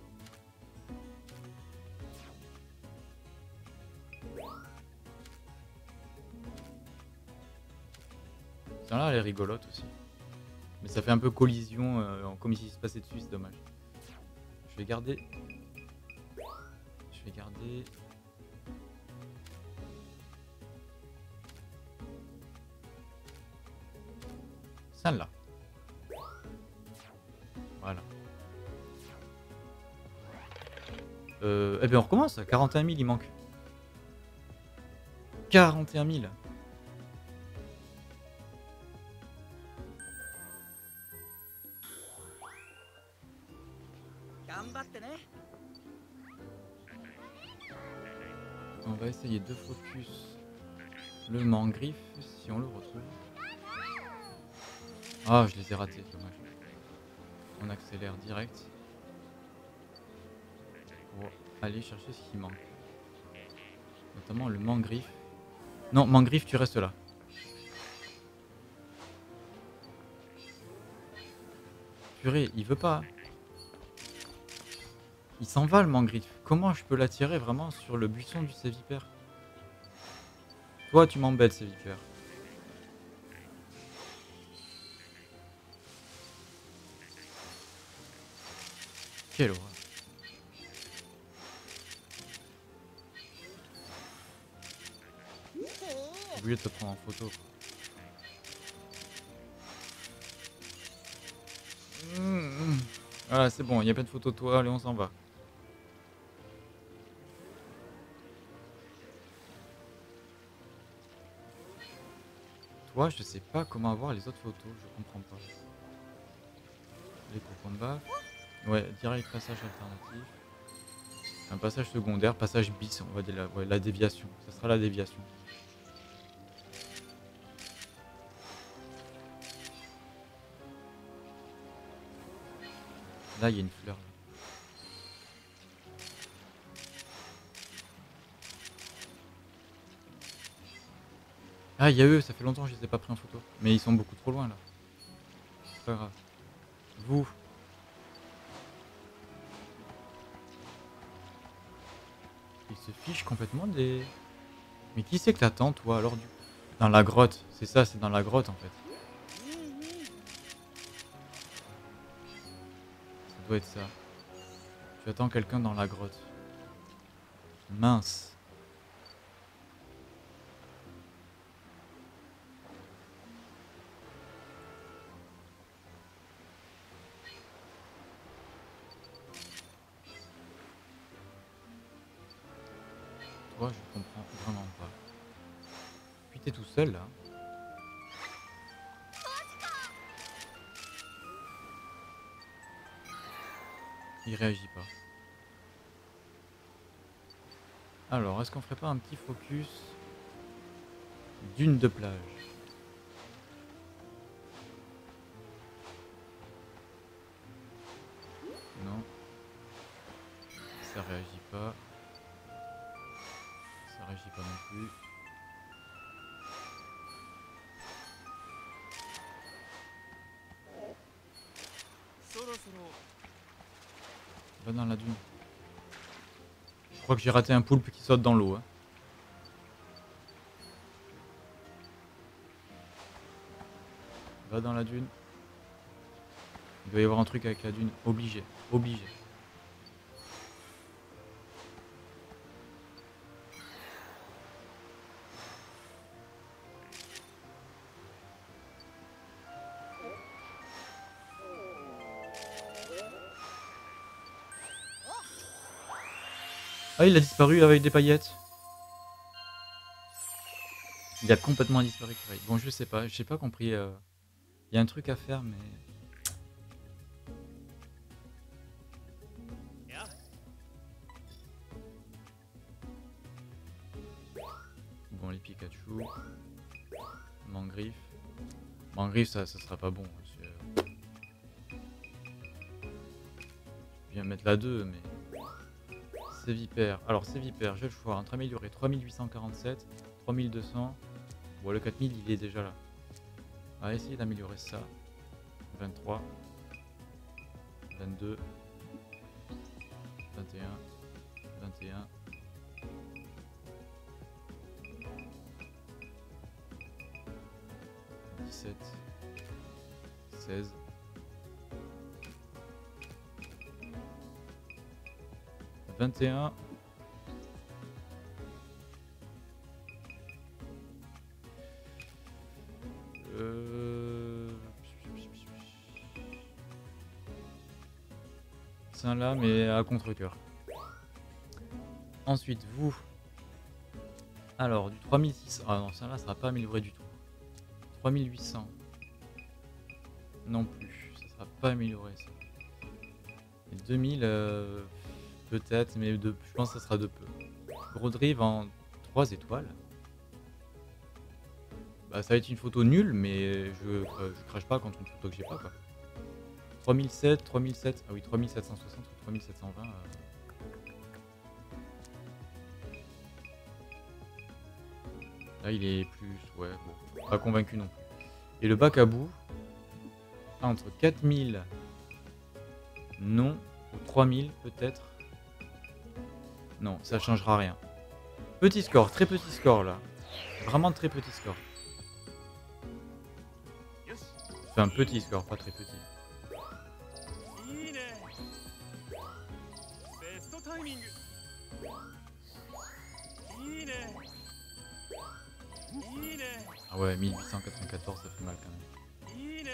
Celle-là, elle est rigolote aussi. Mais ça fait un peu collision, comme s'il se passait dessus, c'est dommage. Je vais garder... Celle-là. Voilà. Eh bien on recommence, 41 000 il manque. 41 000. On va essayer de focus le Mangriffe si on le retrouve. Ah, je les ai ratés, dommage. On accélère direct pour aller chercher ce qui manque. Notamment le Mangriffe. Non, Mangriffe, tu restes là. Purée, il veut pas. Il s'en va le Mangriffe. Comment je peux l'attirer vraiment sur le buisson du Sévipère? Toi, tu m'embêtes, Sévipère. Quelle horreur. J'ai oublié de te prendre en photo. Ah, c'est bon, il n'y a pas de photo de toi, allez, on s'en va. Toi, je sais pas comment avoir les autres photos, je comprends pas. Les combat. Ouais, direct passage alternatif. Un passage secondaire, passage bis, on va dire la déviation. Ça sera la déviation. Là, il y a une fleur. Là. Ah, il y a eux, ça fait longtemps que je les ai pas pris en photo. Mais ils sont beaucoup trop loin là. C'est pas grave. Vous. Ils se fichent complètement des... Mais qui c'est que t'attends toi alors du... Dans la grotte. C'est ça, c'est dans la grotte en fait. Ça doit être ça. Tu attends quelqu'un dans la grotte. Mince. Toi, je comprends vraiment pas. Puis t'es tout seul là. Il réagit pas. Alors, est-ce qu'on ferait pas un petit focus dune de plage? Non. Ça réagit pas. Ça réagit pas non plus. Va dans la dune. Je crois que j'ai raté un poulpe qui saute dans l'eau. Hein. Va dans la dune. Il doit y avoir un truc avec la dune. Obligé. Obligé. Ah, il a disparu avec des paillettes. Il a complètement disparu. Bon, je sais pas. J'ai pas compris. Il y a un truc à faire, mais... Bon, les Pikachu. Mangriffe. Mangriffe, ça sera pas bon. Je viens mettre la 2, mais... C'est Vipère. Alors, c'est Vipère, j'ai le choix entre améliorer 3847, 3200. Bon, le 4000, il est déjà là. On va essayer d'améliorer ça. 23, 22, 21, 21. 17, 16. 21. C'est un là, mais à contre-cœur. Ensuite, vous. Alors, du 3600. Ah non, ça là, ça sera pas amélioré du tout. 3800. Non plus, ça sera pas amélioré ça. Et 2000, peut-être, mais je pense que ça sera de peu. Gros drive en 3 étoiles. Bah, ça va être une photo nulle, mais je crache pas contre une photo que j'ai pas, quoi. 3007, 3007, ah oui, 3760 ou 3720. Là, il est plus, ouais, bon, pas convaincu non plus. Et le bac à bout, entre 4000, non, ou 3000 peut-être. Non, ça changera rien. Petit score, très petit score là. Vraiment très petit score. Enfin, petit score, pas très petit. Ah ouais, 1894, ça fait mal quand même.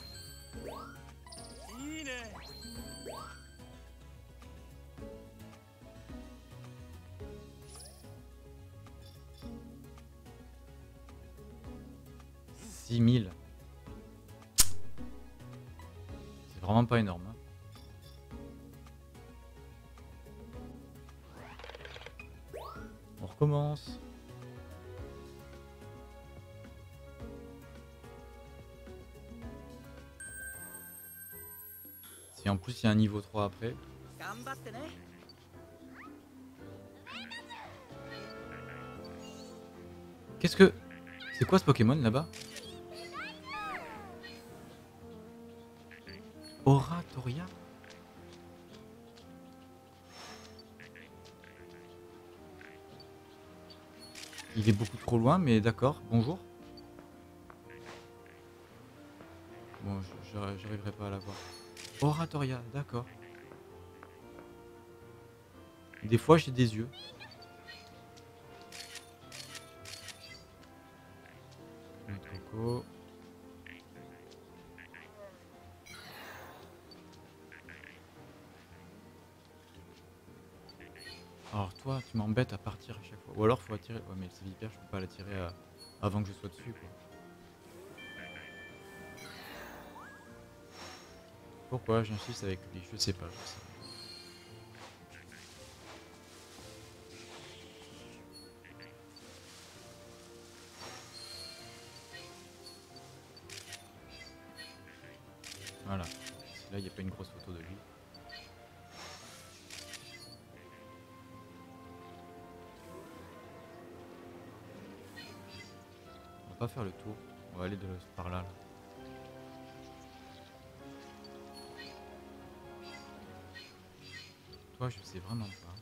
6000. C'est vraiment pas énorme. Hein. On recommence. Si en plus il y a un niveau 3 après. Qu'est-ce que... C'est quoi ce Pokémon là-bas? Oratoria? Il est beaucoup trop loin, mais d'accord, bonjour. j'arriverai pas à la voir. Oratoria, d'accord. Des fois j'ai des yeux. Un coco. Alors toi, tu m'embêtes à partir à chaque fois. Ou alors faut attirer. Ouais mais c'est vipère, je peux pas l'attirer avant que je sois dessus quoi. Pourquoi j'insiste avec lui? Je sais pas, je sais. Voilà. Là, il n'y a pas une grosse photo de lui. On va pas faire le tour. On va aller par là, là. Toi, je sais vraiment pas.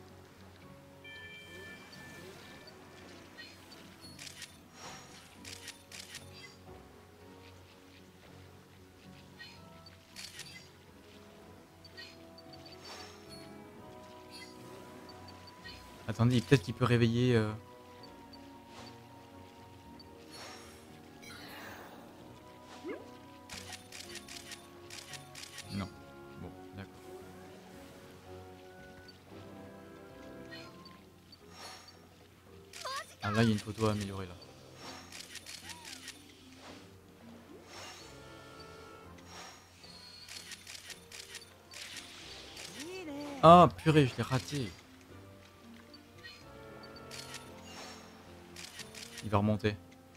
Attendez, peut-être qu'il peut réveiller... Non. Bon, d'accord. Ah là, il y a une photo à améliorer là. Ah purée, je l'ai raté. Il va remonter.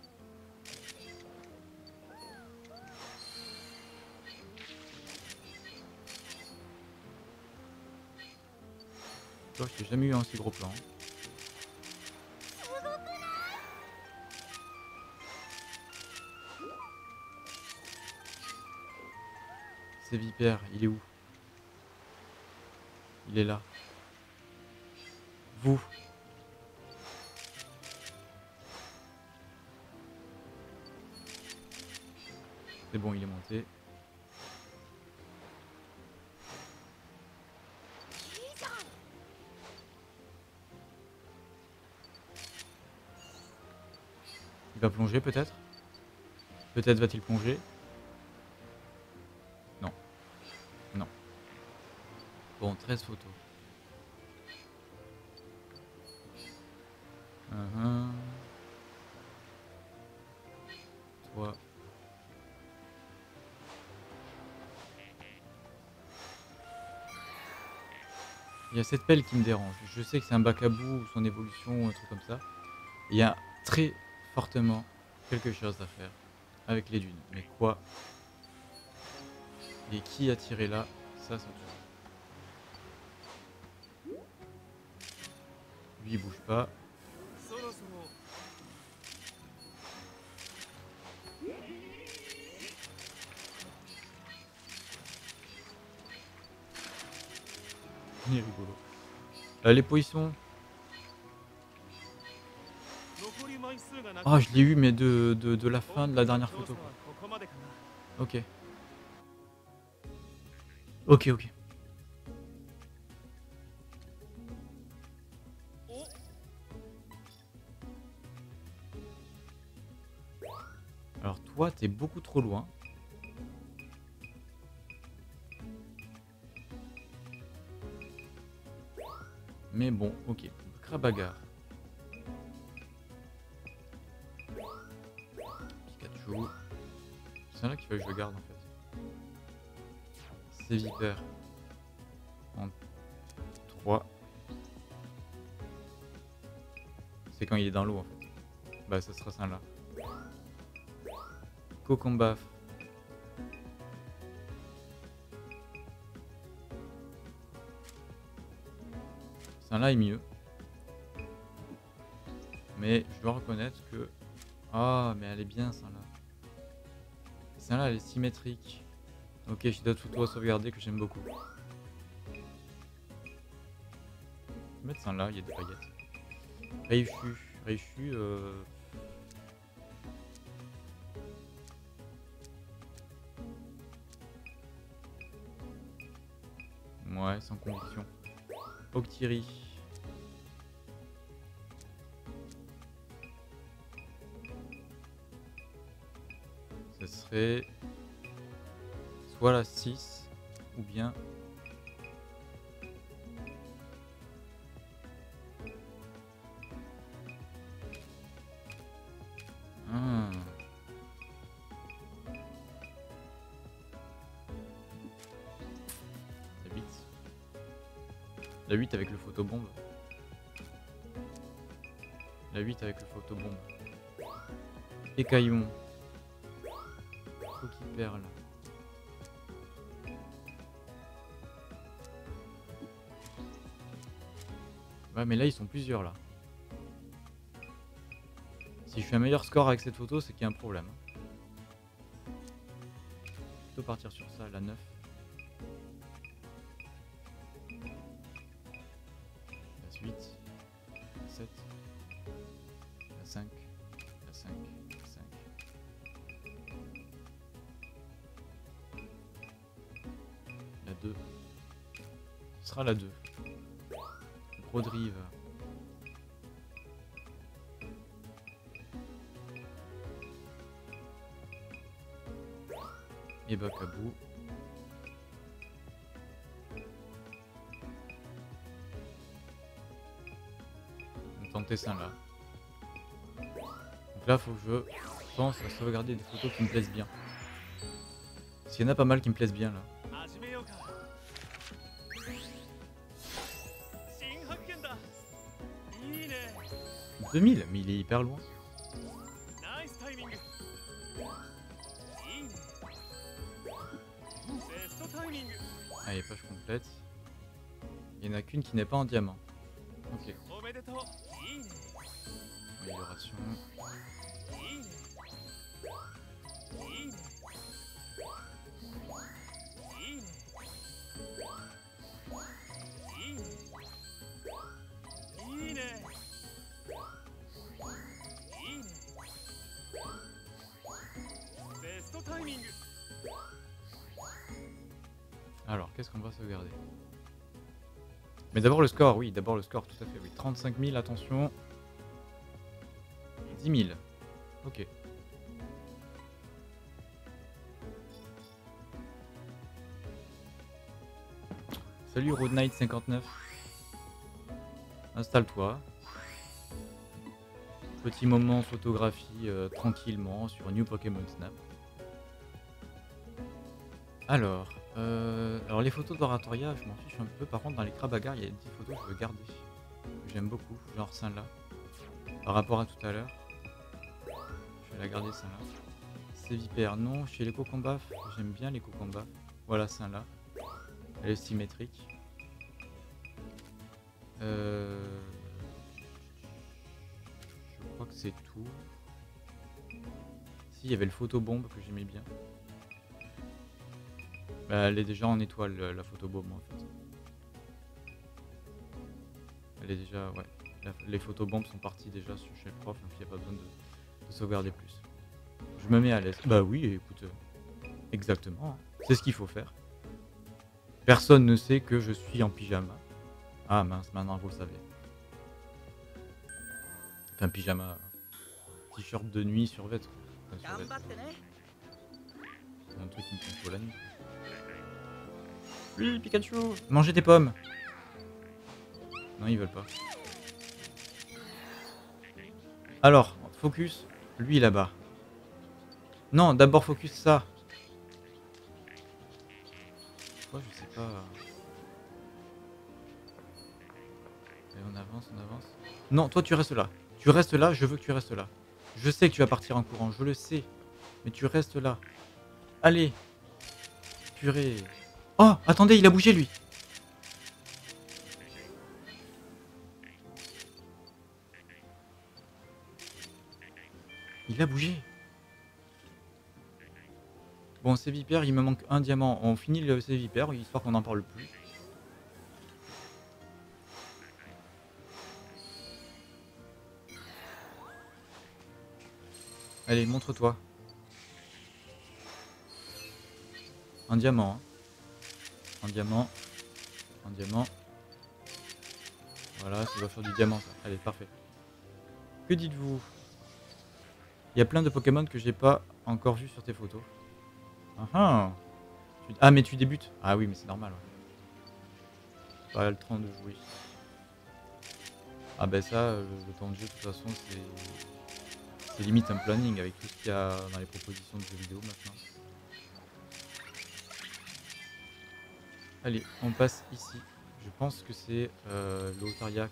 Tu vois, je t'ai jamais eu un si gros plan. C'est Vipère, il est où? Il est là. Vous. C'est bon, il est monté. Il va plonger peut-être? Peut-être va-t-il plonger? Non. Non. Bon, 13 photos. Toi. Il y a cette pelle qui me dérange. Je sais que c'est un bac à bout ou son évolution ou un truc comme ça. Il y a très fortement quelque chose à faire avec les dunes. Mais quoi? Et qui a tiré là? Ça tue. Lui il bouge pas. Il est rigolo. Les poissons. Ah, je l'ai eu, mais de la fin de la dernière photo. Quoi. Ok. Ok, ok. Alors toi, t'es beaucoup trop loin. Mais bon, ok. Krabagar. Pikachu. C'est là qu'il faut que je le garde en fait. C'est Vipère. En 3. C'est quand il est dans l'eau en fait. Bah ça sera ça là. Cocombaf. Ça là est mieux. Mais je dois reconnaître que... Ah, mais elle est bien celle-là. Celle-là, elle est symétrique. Ok, j'ai d'autres photos à sauvegarder que j'aime beaucoup. Je vais mettre celle-là, il y a des paillettes. Reichu. Reichu, Ouais, sans conviction. Octiri. Ça serait soit la 6 ou bien ah. La 8. La 8 avec le photobombe. La 8 avec le photobombe. Écaillon. Coquille perle. Ouais, mais là ils sont plusieurs là. Si je fais un meilleur score avec cette photo, c'est qu'il y a un problème. Plutôt partir sur ça, la 9. La 8. La 7. La 5. La 5. La 5. La 2. Ce sera la 2. Brodrive. Et Bakabou. On tente ça là. Donc là, faut que je pense à sauvegarder des photos qui me plaisent bien. Parce qu'il y en a pas mal qui me plaisent bien là. 2000, mais il est hyper loin. Allez, page complète. Il n'y en a qu'une qui n'est pas en diamant. Ok. Amélioration. Alors, qu'est-ce qu'on va sauvegarder? Mais d'abord le score, oui, d'abord le score, tout à fait, oui. 35 000, attention. 10 000. Ok. Salut Road Knight 59. Installe-toi. Petit moment photographie tranquillement sur New Pokémon Snap. Alors les photos d'Oratoria, je m'en fiche un peu. Par contre, dans les Krabagar, il y a 10 photos que je veux garder. Que j'aime beaucoup, genre celle-là. Par rapport à tout à l'heure. Je vais la garder celle-là. C'est Vipère, non. Chez les Cocombaf, j'aime bien les Cocombaf. Voilà celle-là. Elle est symétrique. Je crois que c'est tout. Si, il y avait le photobombe que j'aimais bien. Bah, elle est déjà en étoile, la photobombe en fait. Elle est déjà, ouais. Les photobombes sont parties déjà chez le prof, donc il n'y a pas besoin de sauvegarder plus. Je me mets à l'aise. Bah oui, écoute, exactement. Hein. C'est ce qu'il faut faire. Personne ne sait que je suis en pyjama. Ah mince, maintenant vous le savez. Enfin, pyjama. T-shirt de nuit sur vêtements. Enfin, c'est un truc qui me fait la nuit. Oui, Pikachu, mangez des pommes. Non, ils veulent pas. Alors, focus, lui là-bas. Non, d'abord focus ça. Pourquoi je sais pas. Allez, on avance, on avance. Non, toi tu restes là. Tu restes là, je veux que tu restes là. Je sais que tu vas partir en courant, je le sais. Mais tu restes là. Allez. Purée. Oh, attendez, il a bougé lui. Il a bougé. Bon, c'est Vipère, il me manque un diamant. On finit le Vipère, histoire qu'on n'en parle plus. Allez, montre-toi. Un diamant. Hein. Un diamant. En diamant. Voilà, ça doit faire du diamant ça. Allez, parfait. Que dites-vous? Il y a plein de Pokémon que j'ai pas encore vu sur tes photos. Ah ah. Ah mais tu débutes. Ah oui mais c'est normal. Ouais. Pas le temps de jouer. Ah ben ça, le temps de jeu de toute façon c'est limite un planning avec tout ce qu'il y a dans les propositions de jeux vidéo maintenant. Allez, on passe ici. Je pense que c'est l'Otaria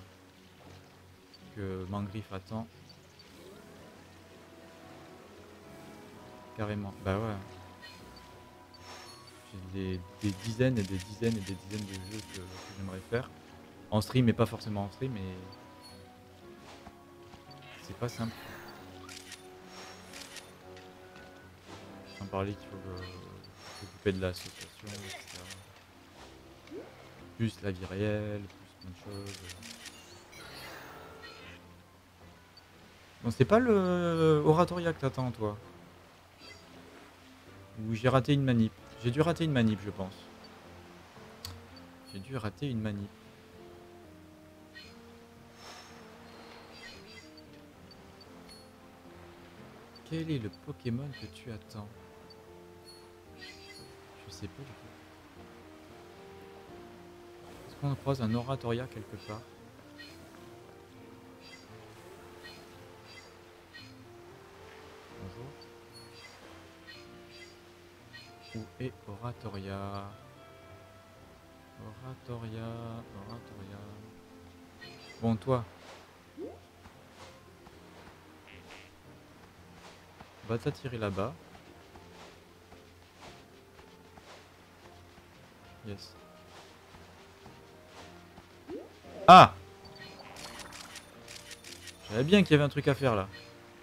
que Mangriffe attend. Carrément. Bah ouais. J'ai des dizaines et des dizaines et des dizaines de jeux que j'aimerais faire. En stream et pas forcément en stream, mais c'est pas simple. Sans parler qu'il faut s'occuper de l'association, etc. Plus la vie réelle, plus plein de choses. Bon, c'est pas le Oratoria que t'attends, toi. Ou j'ai raté une manip. J'ai dû rater une manip, je pense. J'ai dû rater une manip. Quel est le Pokémon que tu attends? Je sais pas du tout. Est-ce qu'on croise un Oratoria quelque part? Bonjour. Où est Oratoria? Oratoria, Oratoria. Bon, toi. Va t'attirer là-bas. Yes. Ah! Je savais bien qu'il y avait un truc à faire là.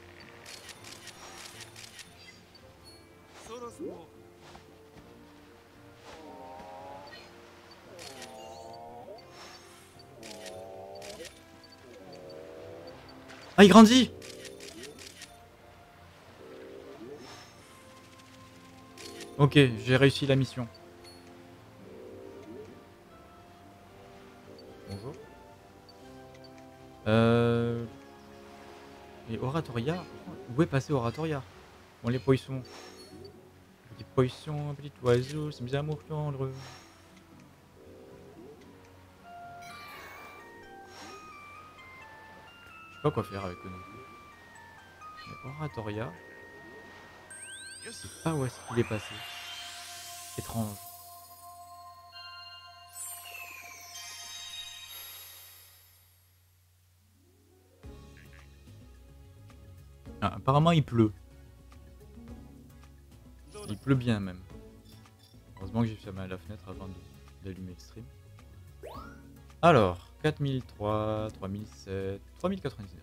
Ah, il grandit! Ok, j'ai réussi la mission. Bonjour. Et Oratoria? Où est passé Oratoria? Bon, les poissons. Petit poisson, petit oiseau, c'est mes amours tendres. Je sais pas quoi faire avec eux non plus. Mais Oratoria, je sais pas où est-ce qu'il est passé. Étrange. Ah, apparemment il pleut. Il pleut bien même. Heureusement que j'ai fermé la fenêtre avant d'allumer le stream. Alors, 4003, 3007, 3099.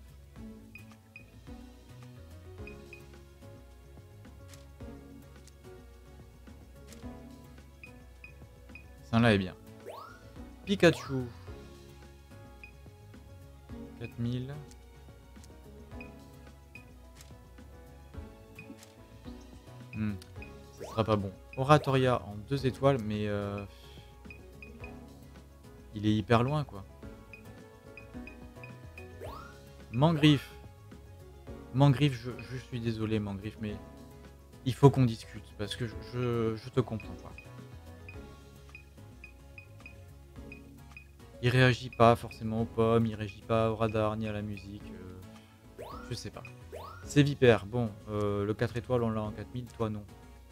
Ça là est bien. Pikachu. 4000. Ça sera pas bon. Oratoria en 2 étoiles, mais il est hyper loin quoi. Mangriffe. Mangriffe, je suis désolé Mangriffe, mais il faut qu'on discute parce que je te comprends pas. Il réagit pas forcément aux pommes, il réagit pas au radar ni à la musique. Je sais pas. C'est Vipère, bon, le 4 étoiles on l'a en 4000, toi non.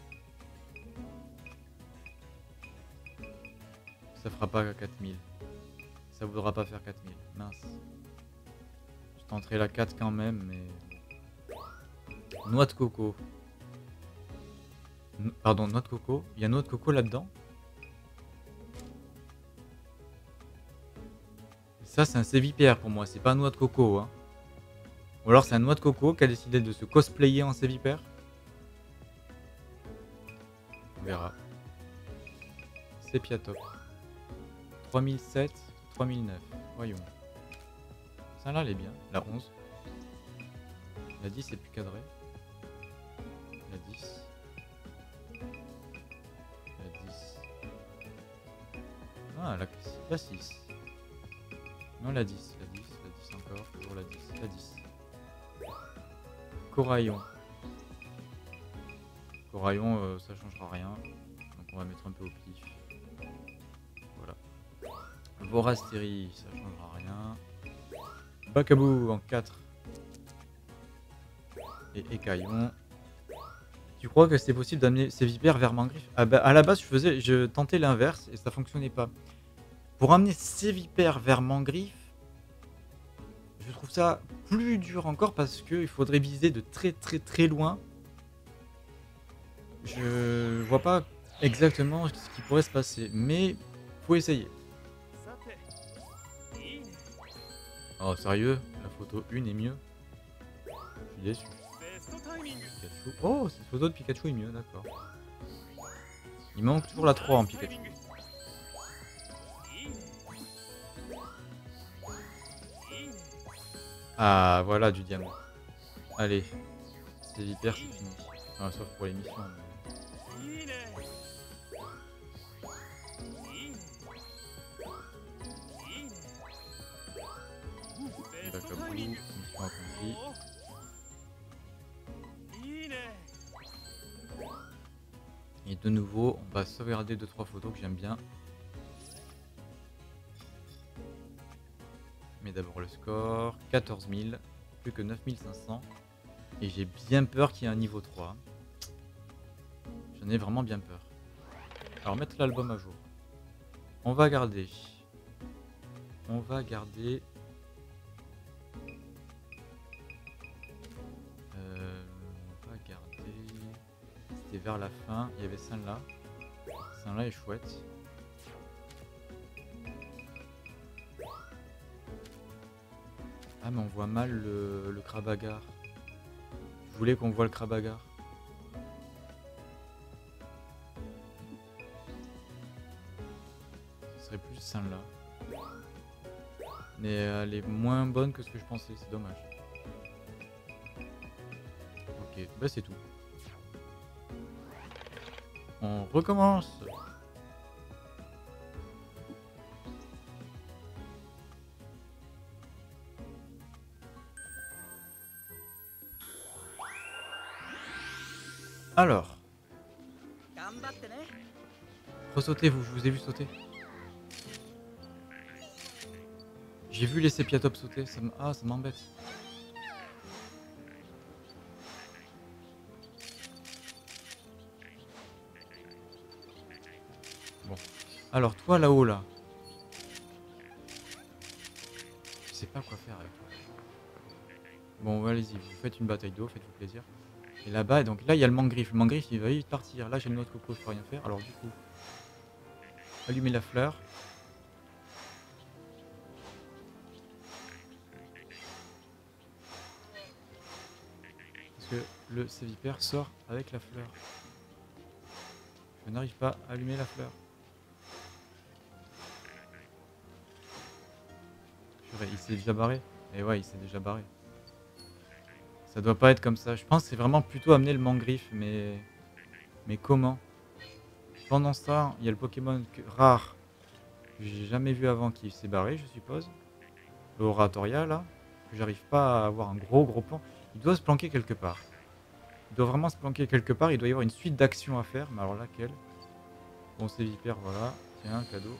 Ça fera pas 4000. Ça voudra pas faire 4000, mince. Je tenterai la 4 quand même, mais... Noix de coco. Pardon, noix de coco. Il y a noix de coco là-dedans. Ça, c'est un Sévipère pour moi, c'est pas noix de coco. Hein. Ou alors c'est un noix de coco qui a décidé de se cosplayer en Sévipère. On verra. Sépiatop. 3007, 3009. Voyons. Celle-là, elle est bien. La 11. La 10 est plus cadrée. La 10. La 10. Ah, la 6. Non, la 10. La 10, la 10 encore. Toujours la 10. La 10. Coraillon. Coraillon, ça changera rien. Donc on va mettre un peu au pif. Voilà. Vorastérie, ça changera rien. Bacabou en 4. Et Écaillon. Tu crois que c'était possible d'amener ces vipères vers Mangriffe? Ah bah, à la base, je tentais l'inverse et ça fonctionnait pas. Pour amener ces vipères vers Mangriffe, je trouve ça plus dur encore parce qu'il faudrait viser de très loin. Je vois pas exactement ce qui pourrait se passer, mais faut essayer. Oh sérieux? La photo 1 est mieux? Je suis déçu. Pikachu. Oh, cette photo de Pikachu est mieux, d'accord. Il manque toujours la 3 en Pikachu. Ah, voilà du diamant. Allez, c'est vipères, c'est fini. Enfin, sauf pour les missions. D'accord, mission accomplie. Et de nouveau, on va sauvegarder 2-3 photos que j'aime bien. Mais d'abord le score, 14 000, plus que 9 500. Et j'ai bien peur qu'il y ait un niveau 3. J'en ai vraiment bien peur. Alors mettre l'album à jour. On va garder. On va garder. C'était vers la fin. Il y avait celle-là. Celle-là est chouette. Ah mais on voit mal le Krabagar. Je voulais qu'on voit le Krabagar. Ce serait plus celle-là. Mais elle est moins bonne que ce que je pensais, c'est dommage. Ok, bah c'est tout. On recommence. Alors. Ressautez vous, je vous ai vu sauter. J'ai vu les sépiatops sauter, ça m'embête. Bon. Alors toi là-haut là. Je sais pas quoi faire avec toi. Bon allez-y, vous faites une bataille d'eau, faites-vous plaisir. Et là-bas, donc là il y a le Mangriffe. Le Mangriffe il va vite partir. Là j'ai le noix de coco, je peux rien faire. Alors du coup, allumer la fleur. Parce que le sévipère sort avec la fleur. Je n'arrive pas à allumer la fleur. Purée, il s'est déjà barré. Et ouais, il s'est déjà barré. Ça doit pas être comme ça. Je pense que c'est vraiment plutôt amener le Mangriffe, mais comment? Pendant ça, il y a le Pokémon rare que j'ai jamais vu avant qui s'est barré, je suppose. Le Oratoria là, que j'arrive pas à avoir un gros plan. Il doit se planquer quelque part. Il doit vraiment se planquer quelque part. Il doit y avoir une suite d'actions à faire, mais alors laquelle? Bon, c'est vipère, voilà. Tiens, un cadeau.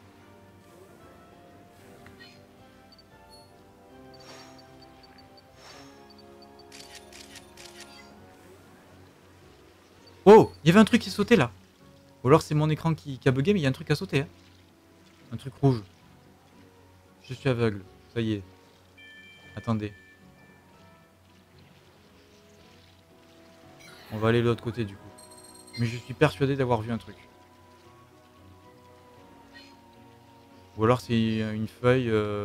Oh, il y avait un truc qui sautait là. Ou alors c'est mon écran qui a bugué, mais il y a un truc à sauter. Hein. Un truc rouge. Je suis aveugle. Ça y est. Attendez. On va aller de l'autre côté du coup. Mais je suis persuadé d'avoir vu un truc. Ou alors c'est une feuille.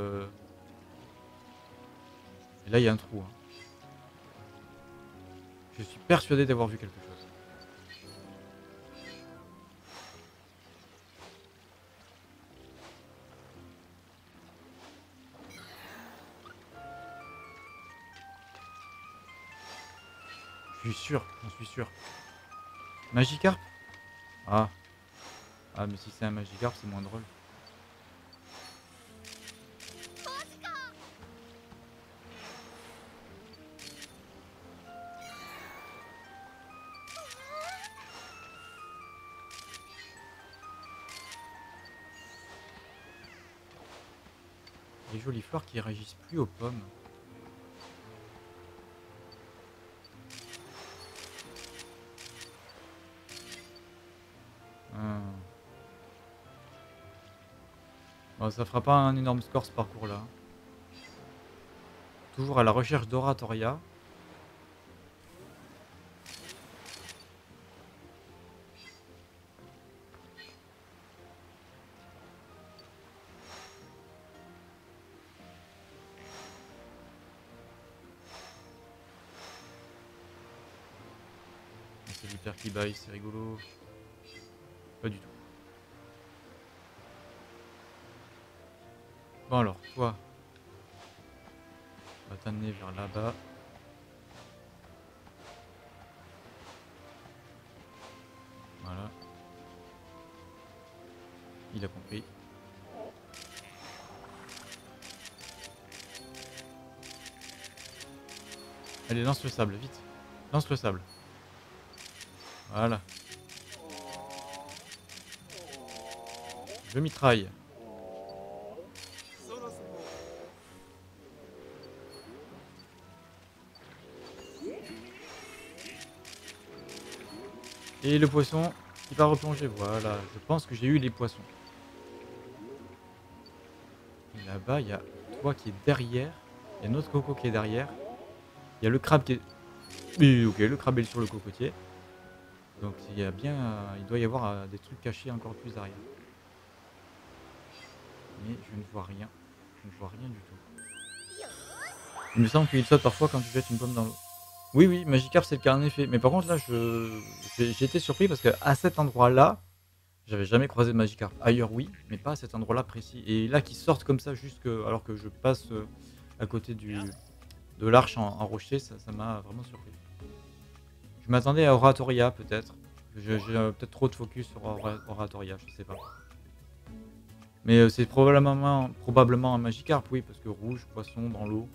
Et là il y a un trou. Hein. Je suis persuadé d'avoir vu quelque chose. Je suis sûr, j'en suis sûr. Magikarp? Ah. Ah mais si c'est un Magikarp c'est moins drôle. des jolies fleurs qui réagissent plus aux pommes. Bon, ça fera pas un énorme score ce parcours-là. Toujours à la recherche d'Oratoria. C'est l'hyper qui baille, c'est rigolo. Pas du tout. Bon alors, toi, on va t'amener vers là-bas. Voilà. Il a compris. Allez, lance le sable, vite. Lance le sable. Voilà. Je mitraille. Et le poisson, il va replonger. Voilà, je pense que j'ai eu les poissons. Et là-bas, il y a toi qui est derrière. Il y a notre coco qui est derrière. Il y a le crabe qui est... Oui, ok, le crabe est sur le cocotier. Donc il y a bien, il doit y avoir des trucs cachés encore plus derrière. Mais je ne vois rien. Je ne vois rien du tout. Il me semble qu'il saute parfois quand tu jettes une pomme dans l'eau. Oui, oui, Magikarp c'est le cas en effet. Mais par contre là, j'ai été surpris parce qu'à cet endroit-là, j'avais jamais croisé de Magikarp. Ailleurs oui, mais pas à cet endroit-là précis. Et là, qu'ils sortent comme ça juste alors que je passe à côté de l'arche en rocher, ça m'a vraiment surpris. Je m'attendais à Oratoria peut-être. J'ai peut-être trop de focus sur Oratoria, je sais pas. Mais c'est probablement un Magikarp, oui, parce que rouge, poisson, dans l'eau.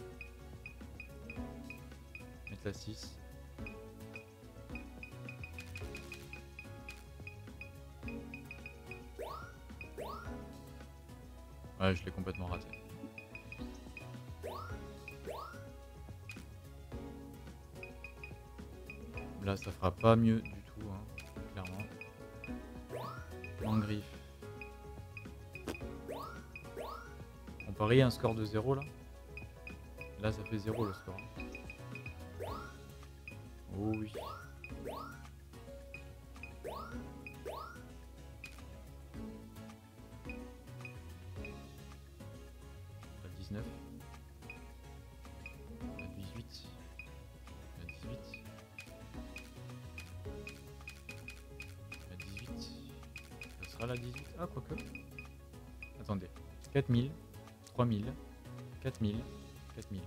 Mettre la 6. Ouais, je l'ai complètement raté. Là, ça fera pas mieux du tout, hein, clairement. En griffe. On parie un score de 0 là. Là, ça fait 0 le score. Oh oui. La 19. La 18. La 18. La 18. Ça sera la 18. Ah, quoique. Attendez. 4000. 3000. 4000. 4000.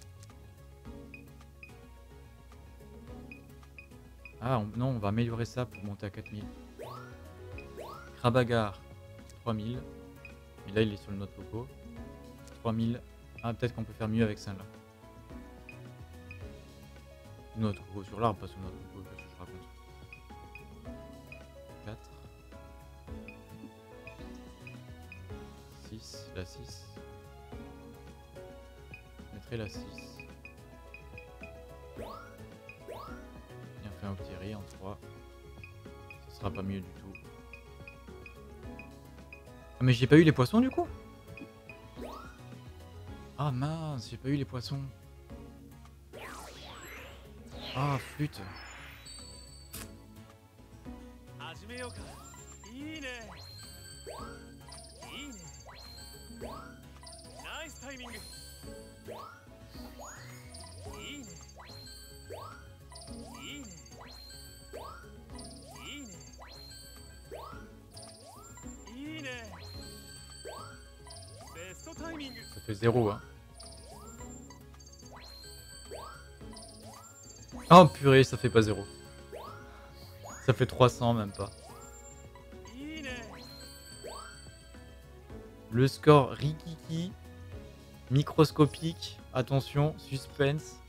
Ah non, on va améliorer ça pour monter à 4000. Krabagar, 3000. Mais là, il est sur le note coco. 3000. Ah, peut-être qu'on peut faire mieux avec ça là. Notre coco sur l'arbre, pas sur notre coco, qu'est-ce que je raconte. 4. 6. La 6. Je mettrai la 6. Bien fait un petit riz en 3. Ce sera pas mieux du tout. Ah mais j'ai pas eu les poissons du coup. Ah mince, j'ai pas eu les poissons. Ah flûte. Ça fait 0 hein. Oh purée, ça fait pas 0. Ça fait 300 même pas. Le score rikiki, microscopique, attention, suspense.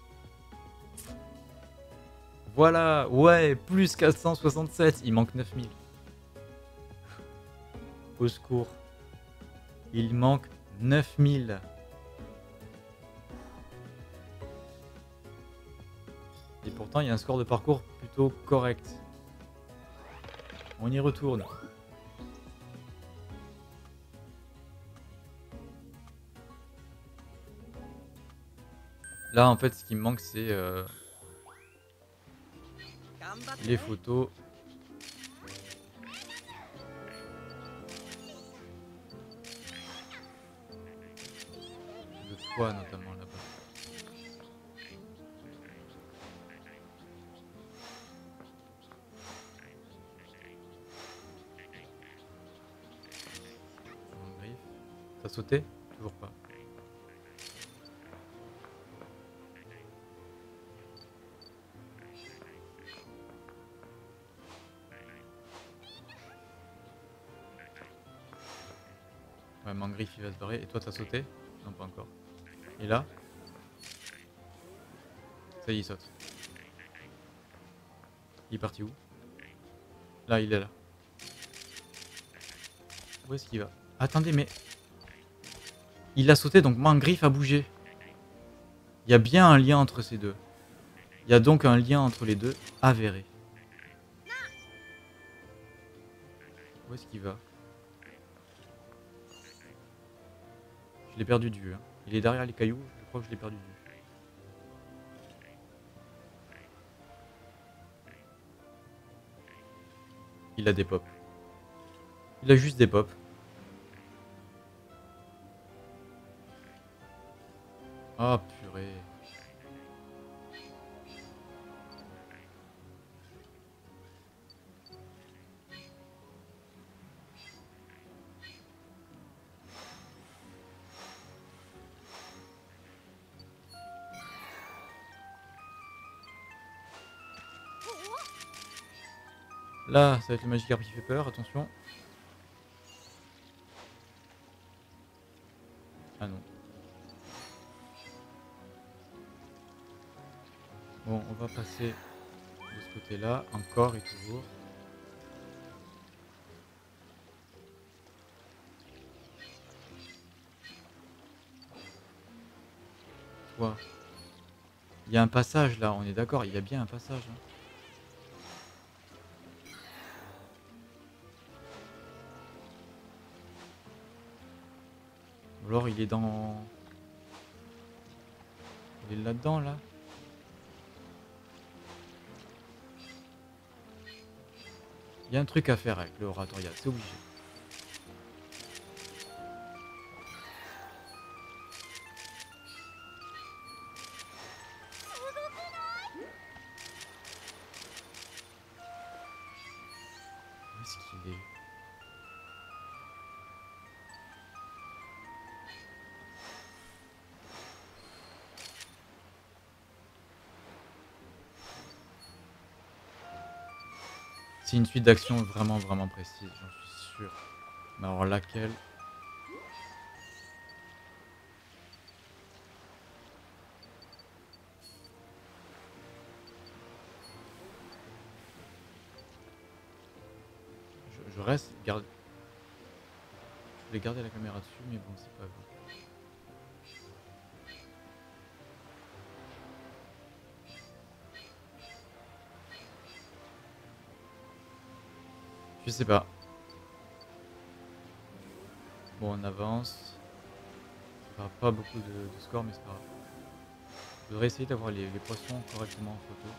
Voilà, ouais, plus 467, il manque 9000. Au secours. Il manque 9000. Et pourtant, il y a un score de parcours plutôt correct. On y retourne. Là, en fait, ce qui me manque, c'est les photos. De toi, notamment, là-bas. T'as sauté? Toujours pas. Ouais, Mangriffe il va se barrer. Et toi t'as sauté? Non, pas encore. Et là? Ça y est, il saute. Il est parti où? Là, il est là. Où est-ce qu'il va? Attendez, mais... Il a sauté, donc Mangriffe a bougé. Il y a bien un lien entre ces deux. Il y a donc un lien entre les deux avéré. Où est-ce qu'il va? Je l'ai perdu de vue. Hein. Il est derrière les cailloux, je crois que je l'ai perdu de vue. Il a des pops. Il a juste des pops. Ah purée. Là, ça va être le Magikarp qui fait peur, attention. Ah non. Bon, on va passer de ce côté-là, encore et toujours. Toi. Il y a un passage là, on est d'accord, il y a bien un passage. Hein. Alors il est dans... Il est là-dedans là. Il y a un truc à faire avec le Oratorial, c'est obligé. Où est-ce qu'il est? C'est une suite d'actions vraiment précise, j'en suis sûr. Mais alors laquelle? Je reste, garde. Je voulais garder la caméra dessus, mais bon, c'est pas grave. Je sais pas. Bon, on avance. Ça fera pas beaucoup de score, mais c'est pas grave. Je devrais essayer d'avoir les poissons correctement en photo.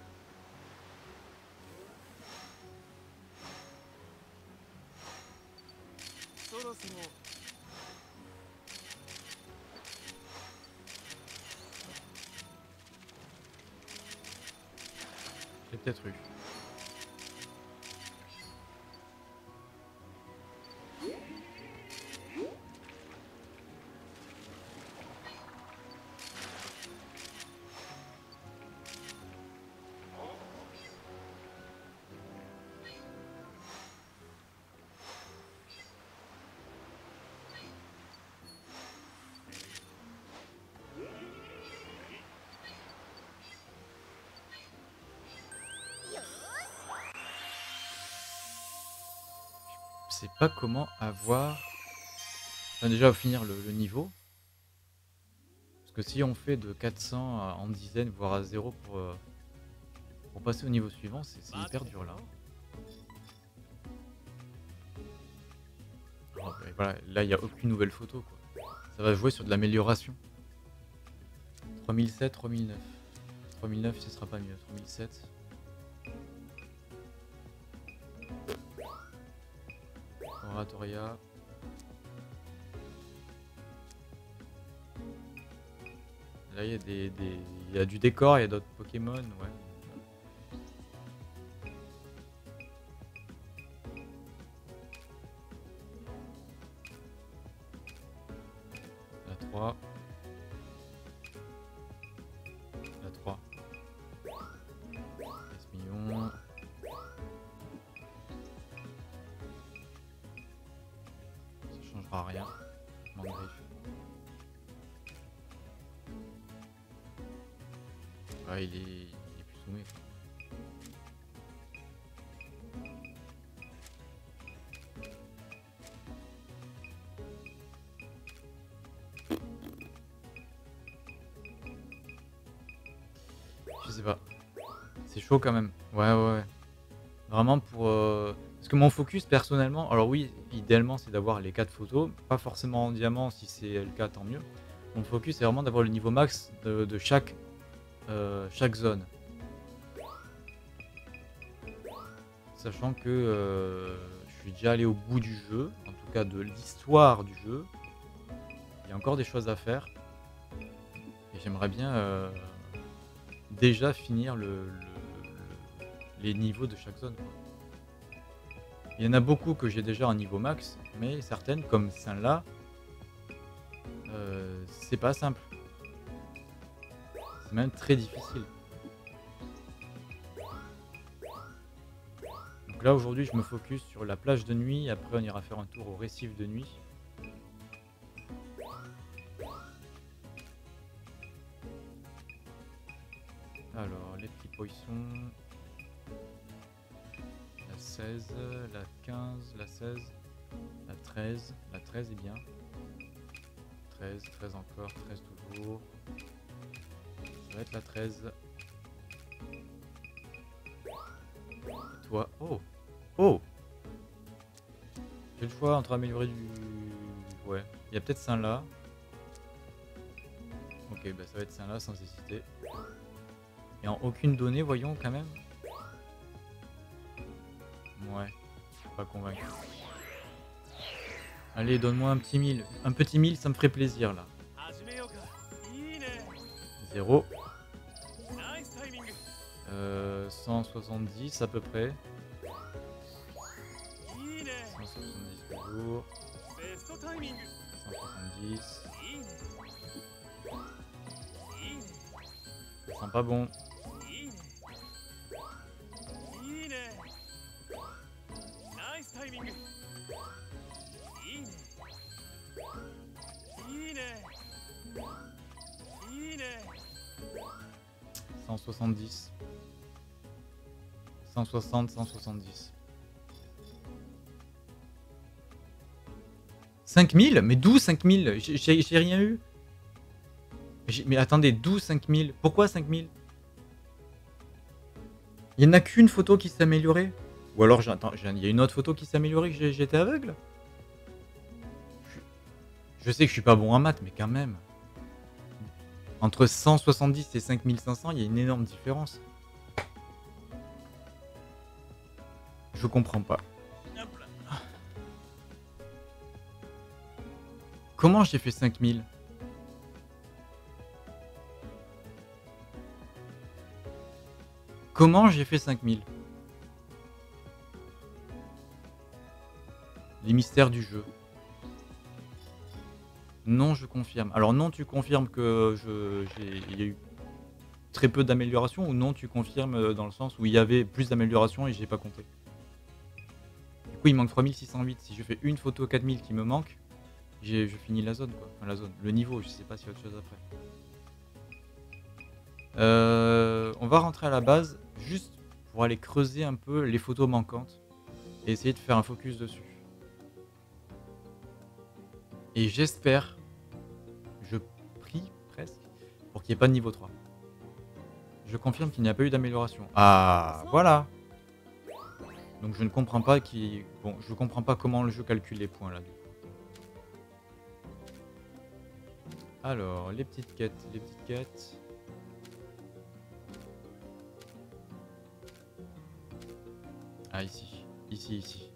J'ai peut-être eu. Je sais pas comment avoir Enfin, déjà finir le niveau. Parce que si on fait de 400 en dizaines, voire à zéro pour passer au niveau suivant, c'est hyper dur là. Alors, et voilà, là il n'y a aucune nouvelle photo quoi. Ça va jouer sur de l'amélioration. 3007, 3009. 3009 ce sera pas mieux. 3007. Oratoria. Là il y a il y a du décor, il y a d'autres Pokémon, ouais. La 3. La 3. 15 millions. Ça changera rien. Manque griffe. Ouais, il est plus soumé. Je sais pas. C'est chaud quand même. Ouais, ouais, ouais. Vraiment pour... Parce que mon focus personnellement, alors oui, idéalement c'est d'avoir les 4 photos, pas forcément en diamant, si c'est le cas tant mieux. Mon focus c'est vraiment d'avoir le niveau max de chaque zone. Sachant que je suis déjà allé au bout du jeu, en tout cas de l'histoire du jeu. Il y a encore des choses à faire. Et j'aimerais bien déjà finir les niveaux de chaque zone, quoi. Il y en a beaucoup que j'ai déjà un niveau max, mais certaines, comme celle-là, c'est pas simple. C'est même très difficile. Donc là, aujourd'hui, je me focus sur la plage de nuit. Après, on ira faire un tour au récif de nuit. Alors, les petits poissons. La 16, la 15, la 16, la 13. La 13 est bien. 13, 13 encore, 13 toujours. Ça va être la 13. Et toi, oh! Oh! J'ai le choix entre améliorer du... Ouais, il y a peut-être ça là. Ok, bah ça va être ça là sans hésiter. Et en aucune donnée, voyons quand même. Ouais, je suis pas convaincu. Allez, donne-moi un petit 1000. Un petit 1000, ça me ferait plaisir là. 0. 170 à peu près. 170 toujours. 170. Ça sent pas bon. « 170. 160, 170. 5000? Mais d'où 5000? J'ai rien eu. Mais attendez, d'où 5000? Pourquoi 5000? Il n'y en a qu'une photo qui s'est améliorée? Ou alors, il y a une autre photo qui s'est améliorée que j'étais aveugle? Je sais que je suis pas bon en maths, mais quand même. Entre 170 et 5500, il y a une énorme différence. Je comprends pas. Comment j'ai fait 5000? Comment j'ai fait 5000? Les mystères du jeu. Non, je confirme. Alors non, tu confirmes que il y a eu très peu d'améliorations, ou non, tu confirmes dans le sens où il y avait plus d'améliorations et j'ai pas compté? Du coup, il manque 3608. Si je fais une photo 4000 qui me manque, je finis la zone, quoi. Enfin, la zone, le niveau, je sais pas s'il y a autre chose après. On va rentrer à la base, juste pour aller creuser un peu les photos manquantes et essayer de faire un focus dessus. Et j'espère, je prie presque, pour qu'il n'y ait pas de niveau 3. Je confirme qu'il n'y a pas eu d'amélioration. Ah, voilà. Donc je ne comprends pas qui. Bon, je comprends pas comment le jeu calcule les points là du coup. Alors, les petites quêtes, les petites quêtes. Ah ici, ici.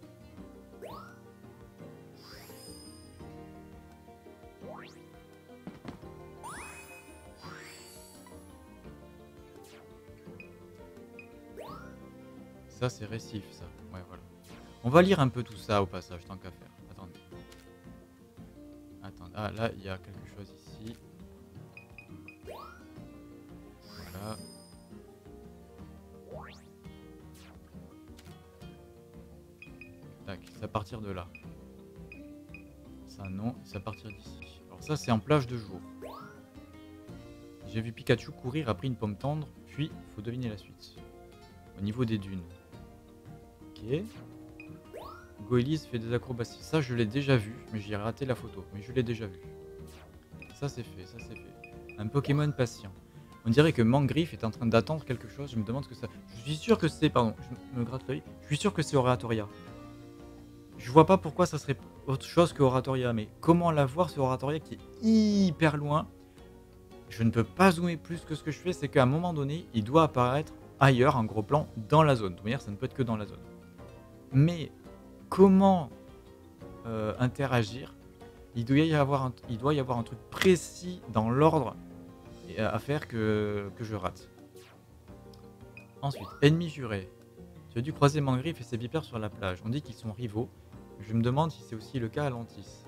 Ça c'est récif ça. Ouais voilà. On va lire un peu tout ça au passage, tant qu'à faire. Attendez. Attendez. Ah là il y a quelque chose ici. Voilà. Tac, c'est à partir de là. Ça non, c'est à partir d'ici. Alors ça c'est en plage de jour. J'ai vu Pikachu courir après une pomme tendre, puis faut deviner la suite. Au niveau des dunes. Ok. Goélise fait des acrobaties. Ça je l'ai déjà vu, mais j'ai raté la photo. Mais je l'ai déjà vu. Ça c'est fait, ça c'est fait. Un Pokémon patient. On dirait que Mangriff est en train d'attendre quelque chose. Je me demande ce que ça... Je suis sûr que c'est... Pardon, je me gratte l'œil. Je suis sûr que c'est Oratoria. Je vois pas pourquoi ça serait autre chose que Oratoria. Mais comment l'avoir ce Oratoria qui est hyper loin? Je ne peux pas zoomer plus que ce que je fais. C'est qu'à un moment donné, il doit apparaître ailleurs, en gros plan, dans la zone. De toute manière, ça ne peut être que dans la zone. Mais comment interagir? Il doit y avoir un truc précis dans l'ordre à faire que je rate. Ensuite, ennemi juré. Tu as dû croiser Mangriff et ses vipères sur la plage. On dit qu'ils sont rivaux. Je me demande si c'est aussi le cas à Lantis.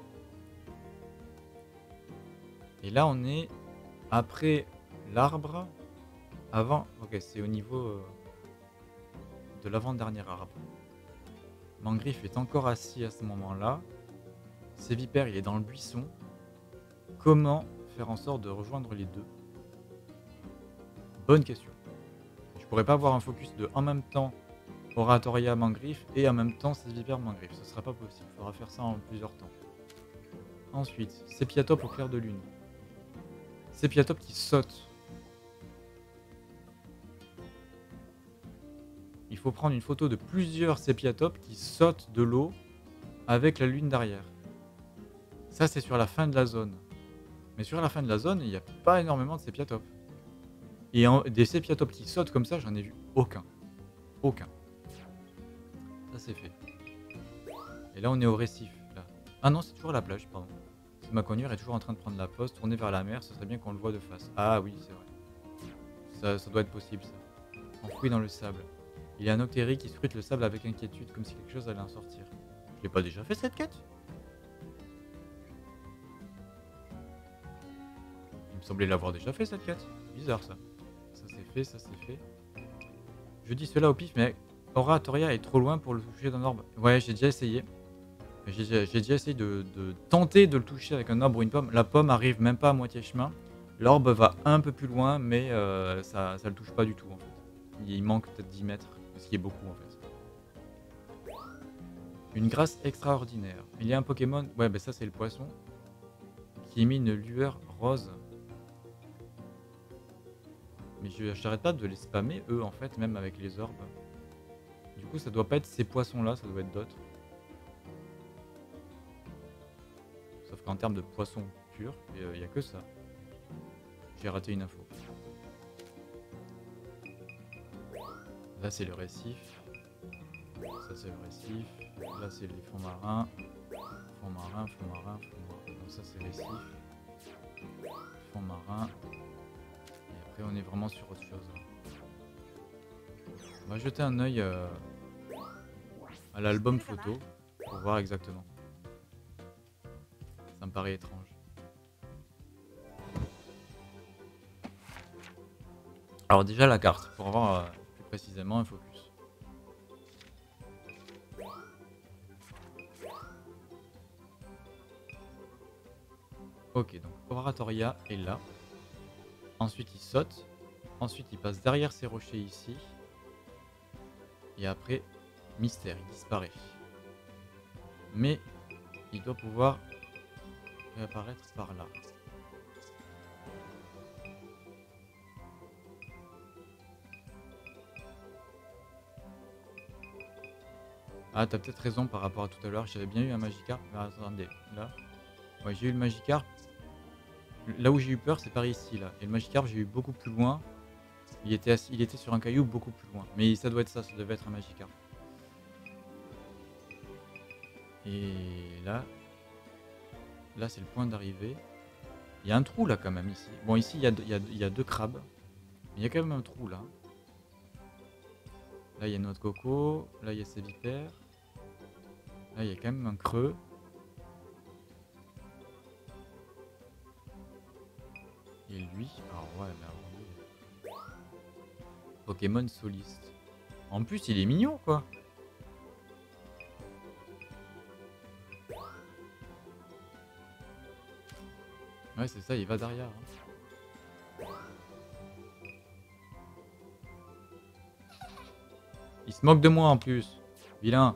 Et là, on est après l'arbre. Avant... Ok, c'est au niveau de l'avant-dernier arbre. Mangriff est encore assis à ce moment-là. Ses vipères, il est dans le buisson. Comment faire en sorte de rejoindre les deux? Bonne question. Je pourrais pas avoir un focus de en même temps Oratoria Mangriff et en même temps Sesvipère Mangriff. Ce sera pas possible. Il faudra faire ça en plusieurs temps. Ensuite, Sepiatop au clair de lune. Sepiatop qui saute. Il faut prendre une photo de plusieurs Sepiatop qui sautent de l'eau avec la lune derrière. Ça, c'est sur la fin de la zone. Mais sur la fin de la zone, il n'y a pas énormément de Sepiatop. Et des Sepiatop qui sautent comme ça, j'en ai vu aucun. Aucun. Ça, c'est fait. Et là, on est au récif. Là. Ah non, c'est toujours la plage, pardon. Ma cognure est toujours en train de prendre la pause, tourner vers la mer, ce serait bien qu'on le voit de face. Ah oui, c'est vrai. Ça doit être possible, ça. Enfoui dans le sable. Il y a un Octéry qui scrute le sable avec inquiétude, comme si quelque chose allait en sortir. Je l'ai pas déjà fait cette quête? Il me semblait l'avoir déjà fait cette quête. Bizarre ça. Ça c'est fait, ça c'est fait. Je dis cela au pif, mais Oratoria est trop loin pour le toucher d'un orbe. Ouais, j'ai déjà essayé. J'ai déjà essayé de tenter de le toucher avec un orbe ou une pomme. La pomme arrive même pas à moitié chemin. L'orbe va un peu plus loin, mais ça le touche pas du tout en fait. Il manque peut-être 10 mètres, ce qui est beaucoup en fait. Une grâce extraordinaire. Il y a un Pokémon, ouais bah ça c'est le poisson, qui émet une lueur rose. Mais j'arrête pas de les spammer eux en fait, même avec les orbes. Du coup ça doit pas être ces poissons là, ça doit être d'autres. Sauf qu'en termes de poisson pur, il n'y a que ça. J'ai raté une info. Là c'est le récif. Ça c'est le récif. Là c'est les fonds marins. Fonds marins, fonds marins, fonds marins. Donc ça c'est récif. Fonds marins. Et après on est vraiment sur autre chose. On va jeter un œil à l'album photo pour voir exactement. Ça me paraît étrange. Alors déjà la carte, pour avoir plus précisément un focus. Ok, donc Oratoria est là. Ensuite il saute. Ensuite il passe derrière ces rochers ici. Et après, mystère, il disparaît. Mais il doit pouvoir réapparaître par là. Ah, t'as peut-être raison par rapport à tout à l'heure. J'avais bien eu un Magikarp. Mais attendez, là. Ouais, j'ai eu le Magikarp. Là où j'ai eu peur, c'est par ici, là. Et le Magikarp, j'ai eu beaucoup plus loin. Il était sur un caillou beaucoup plus loin. Mais ça doit être ça devait être un Magikarp. Et là c'est le point d'arrivée. Il y a un trou là quand même ici. Bon, ici il y a deux crabes. Mais il y a quand même un trou là. Là il y a notre coco. Là il y a ces vipères. Là il y a quand même un creux. Et lui, alors ouais, mais alors lui, Pokémon soliste. En plus il est mignon quoi. Ouais c'est ça, il va derrière. Hein. Il se moque de moi en plus. Vilain.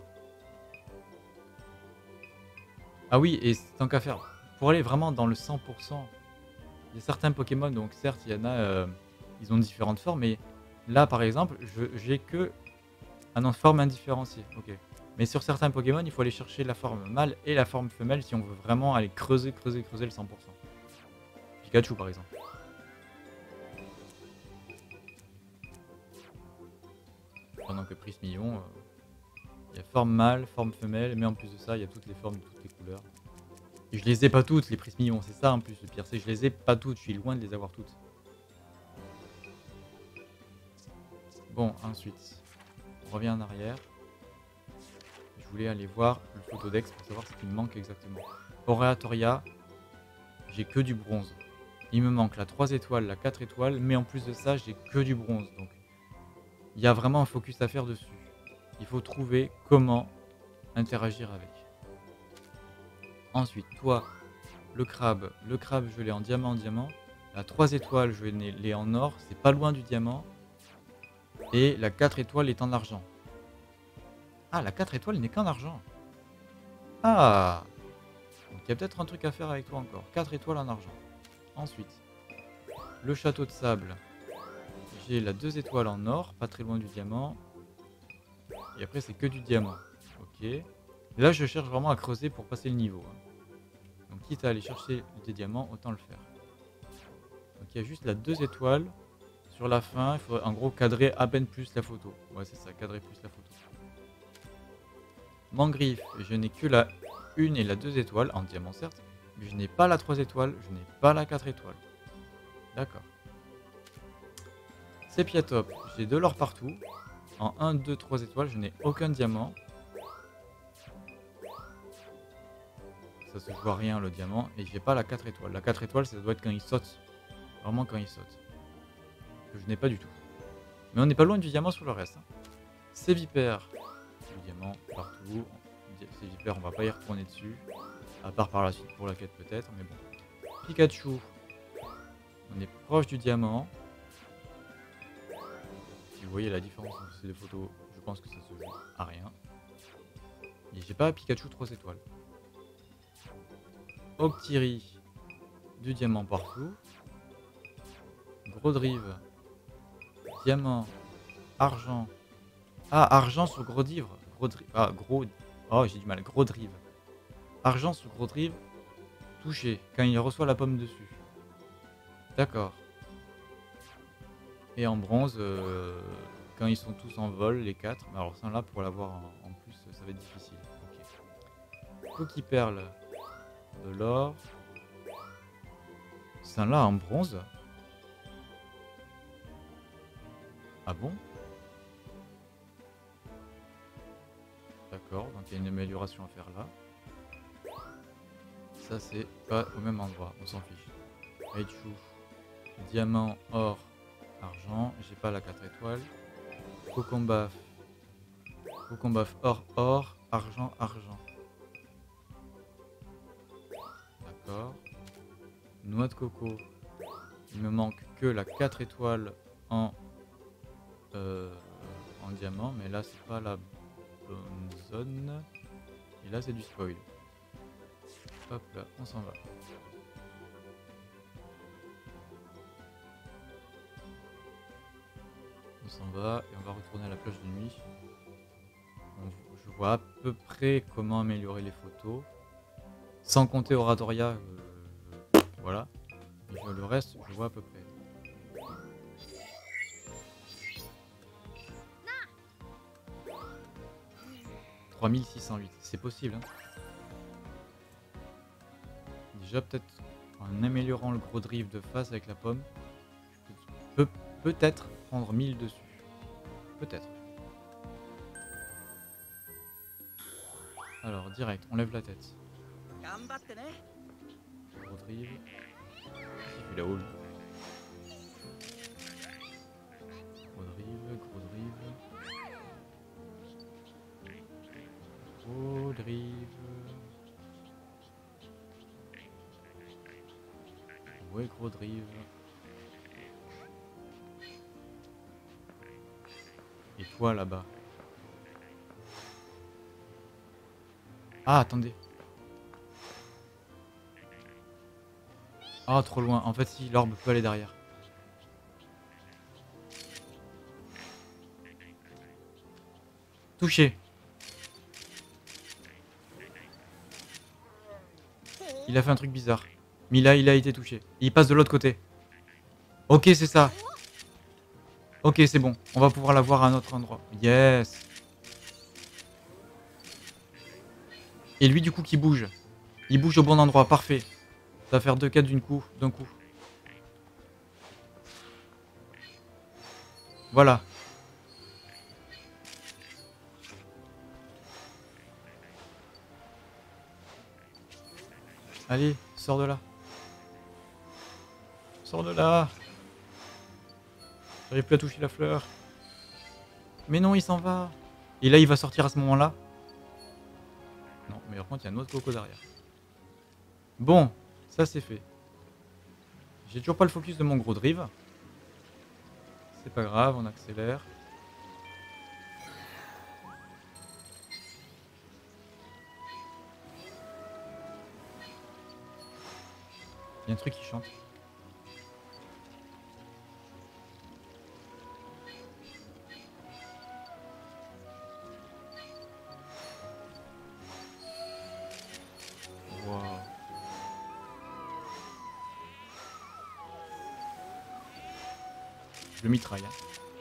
Ah oui, et tant qu'à faire, pour aller vraiment dans le 100%, il y a certains Pokémon, donc certes, il y en a, ils ont différentes formes, mais là, par exemple, j'ai que un nom de forme indifférencié. Ok. Mais sur certains Pokémon, il faut aller chercher la forme mâle et la forme femelle si on veut vraiment aller creuser le 100%. Pikachu, par exemple. Pendant que Prismillon, il y a forme mâle, forme femelle, mais en plus de ça, il y a toutes les formes de toutes les couleurs. Et je les ai pas toutes, les Prismillon, c'est ça en plus le pire, c'est que je les ai pas toutes, je suis loin de les avoir toutes. Bon, ensuite, on revient en arrière. Je voulais aller voir le photodex pour savoir ce qui me manque exactement. Oratoria, j'ai que du bronze. Il me manque la 3 étoiles, la 4 étoiles, mais en plus de ça, j'ai que du bronze. Donc, il y a vraiment un focus à faire dessus. Il faut trouver comment interagir avec. Ensuite, toi, le crabe, je l'ai en diamant. La 3 étoiles, je l'ai en or, c'est pas loin du diamant. Et la 4 étoiles est en argent. Ah, la 4 étoiles n'est qu'en argent. Ah, donc il y a peut-être un truc à faire avec toi encore. 4 étoiles en argent. Ensuite, le château de sable. J'ai la 2 étoiles en or, pas très loin du diamant. Et après, c'est que du diamant. Ok. Et là, je cherche vraiment à creuser pour passer le niveau. Donc, quitte à aller chercher des diamants, autant le faire. Donc, il y a juste la 2 étoiles. Sur la fin, il faut en gros cadrer à peine plus la photo. Ouais, c'est ça, cadrer plus la photo. Mangriffe, je n'ai que la 1 et la 2 étoiles, en diamant certes. Mais je n'ai pas la 3 étoiles, je n'ai pas la 4 étoiles. D'accord. Sepiatop, j'ai de l'or partout. En 1, 2, 3 étoiles, je n'ai aucun diamant. Ça se joue à rien le diamant. Et j'ai pas la 4 étoiles. La 4 étoiles, ça doit être quand il saute. Vraiment quand il saute. Que je n'ai pas du tout. Mais on n'est pas loin du diamant sur le reste. Hein. Ces vipères. Du diamant partout. Ces vipères, on va pas y retourner dessus. À part par la suite pour la quête peut-être. Mais bon. Pikachu. On est proche du diamant. Si vous voyez la différence entre ces deux photos, je pense que ça se joue à rien. Et j'ai pas Pikachu 3 étoiles. Octiri, du diamant partout. Gros drive, diamant, argent. Ah, argent sur gros drive. Ah, gros. Oh, j'ai du mal. Gros drive. Argent sur gros drive, touché, quand il reçoit la pomme dessus. D'accord. Et en bronze, quand ils sont tous en vol, les 4. Mais alors, ça là, pour l'avoir en plus, ça va être difficile. Ok. Cookie Perle, de l'or. Ça là, en bronze. Ah bon? D'accord, donc il y a une amélioration à faire là. Ça c'est pas au même endroit, on s'en fiche. Raichu, diamant, or, argent, j'ai pas la 4 étoiles. Cocombaf, or, or, argent, argent. D'accord. Noix de coco, il me manque que la 4 étoiles en diamant, mais là c'est pas la bonne zone. Et là c'est du spoil. Hop là, on s'en va. On s'en va et on va retourner à la plage de nuit. Je vois à peu près comment améliorer les photos. Sans compter Oratoria, voilà. Mais le reste, je vois à peu près. « 3608 », c'est possible. Hein. Déjà, peut-être en améliorant le gros drift de face avec la pomme, je peux peut-être prendre 1000 dessus. Peut-être. Alors, direct, on lève la tête. Gros drive. Il fait là-haut, lui. Gros drive, gros drive. Gros drive. Ouais, gros drive. Et toi, là-bas. Ah, attendez. Ah, trop loin. En fait, si, l'orbe peut aller derrière. Touché. Il a fait un truc bizarre. Mais là, il a été touché. Il passe de l'autre côté. Ok, c'est ça. Ok, c'est bon. On va pouvoir la voir à un autre endroit. Yes. Et lui, du coup, qui bouge. Il bouge au bon endroit. Parfait. Ça va faire 2 quêtes d'un coup. Voilà. Allez, sors de là. Sors de là. J'arrive plus à toucher la fleur. Mais non, il s'en va. Et là, il va sortir à ce moment-là. Non, mais par contre, il y a un autre coco derrière. Bon, ça c'est fait. J'ai toujours pas le focus de mon gros drive. C'est pas grave, on accélère. Il y a un truc qui chante. Wow. Je le mitraille. Hein.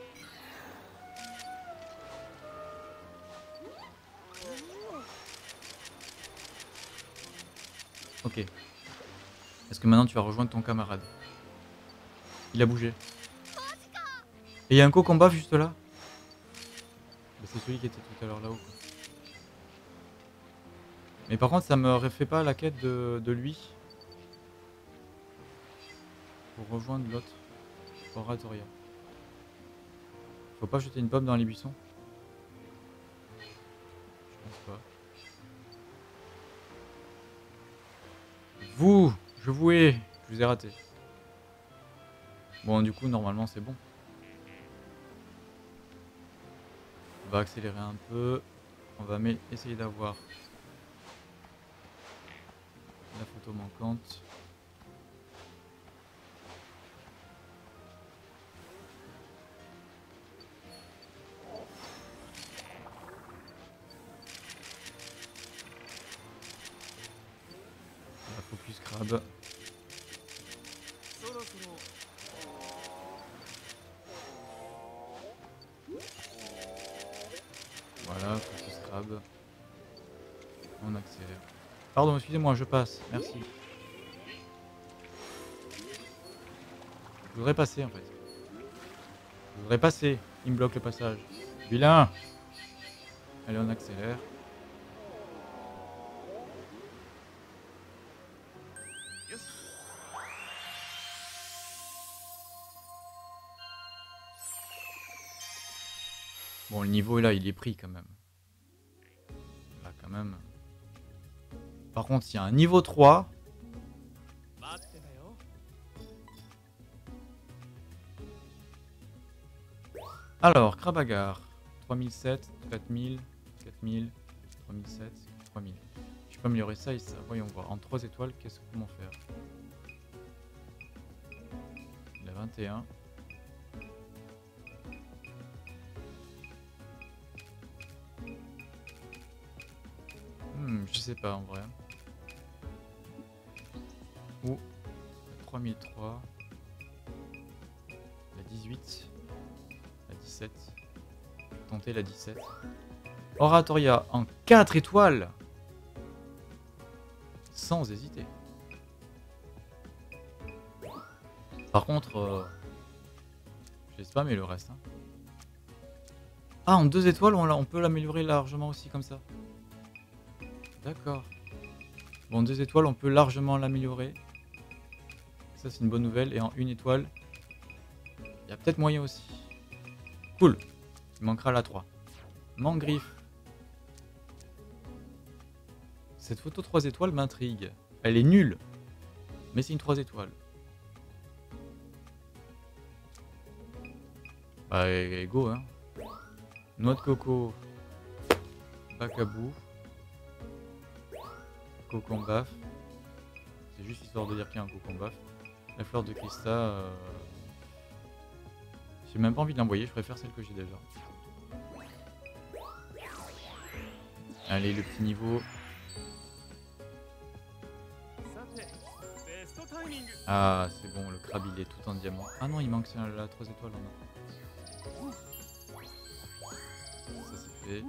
Ok. Est-ce que maintenant tu vas rejoindre ton camarade? Il a bougé. Et il y a un co-combat juste là. C'est celui qui était tout à l'heure là-haut. Mais par contre, ça me refait pas la quête de lui. Pour rejoindre l'autre. Oratoria. Faut pas jeter une pomme dans les buissons? Je pense pas. Vous! Je vous ai! Je vous ai raté. Bon, du coup, normalement, c'est bon. On va accélérer un peu. On va essayer d'avoir la photo manquante. La focus crabe. Voilà, focus crabe. On accélère. Pardon, excusez-moi, je passe. Merci. Je voudrais passer en fait. Je voudrais passer. Il me bloque le passage. Vilain! Allez, on accélère. Bon, le niveau là, il est pris quand même. Là, quand même. Par contre, il y a un niveau 3. Alors, Krabagar. 3007, 4000, 4000, 3007, 3000. tu peux améliorer ça et ça. Voyons voir. En 3 étoiles, qu'est-ce que comment faire? Il a 21. Je sais pas en vrai. Ou 3003. La 18. La 17. Tenter la 17. Oratoria en 4 étoiles. Sans hésiter. Par contre, je sais pas, mais le reste. Hein. Ah, en 2 étoiles, on peut l'améliorer largement aussi comme ça. D'accord. Bon, 2 étoiles, on peut largement l'améliorer. Ça, c'est une bonne nouvelle. Et en 1 étoile, il y a peut-être moyen aussi. Cool. Il manquera la 3. Mangriffe. Cette photo 3 étoiles m'intrigue. Elle est nulle. Mais c'est une 3 étoiles. Bah, go, hein. Noix de coco. Bacabou. Cocon baf. C'est juste histoire de dire qu'il y a un cocon baf. La fleur de Christa. J'ai même pas envie de l'envoyer, je préfère celle que j'ai déjà. Allez, le petit niveau. Ah, c'est bon, le crabe il est tout en diamant. Ah non, il manque la 3 étoiles en or. Ça c'est fait.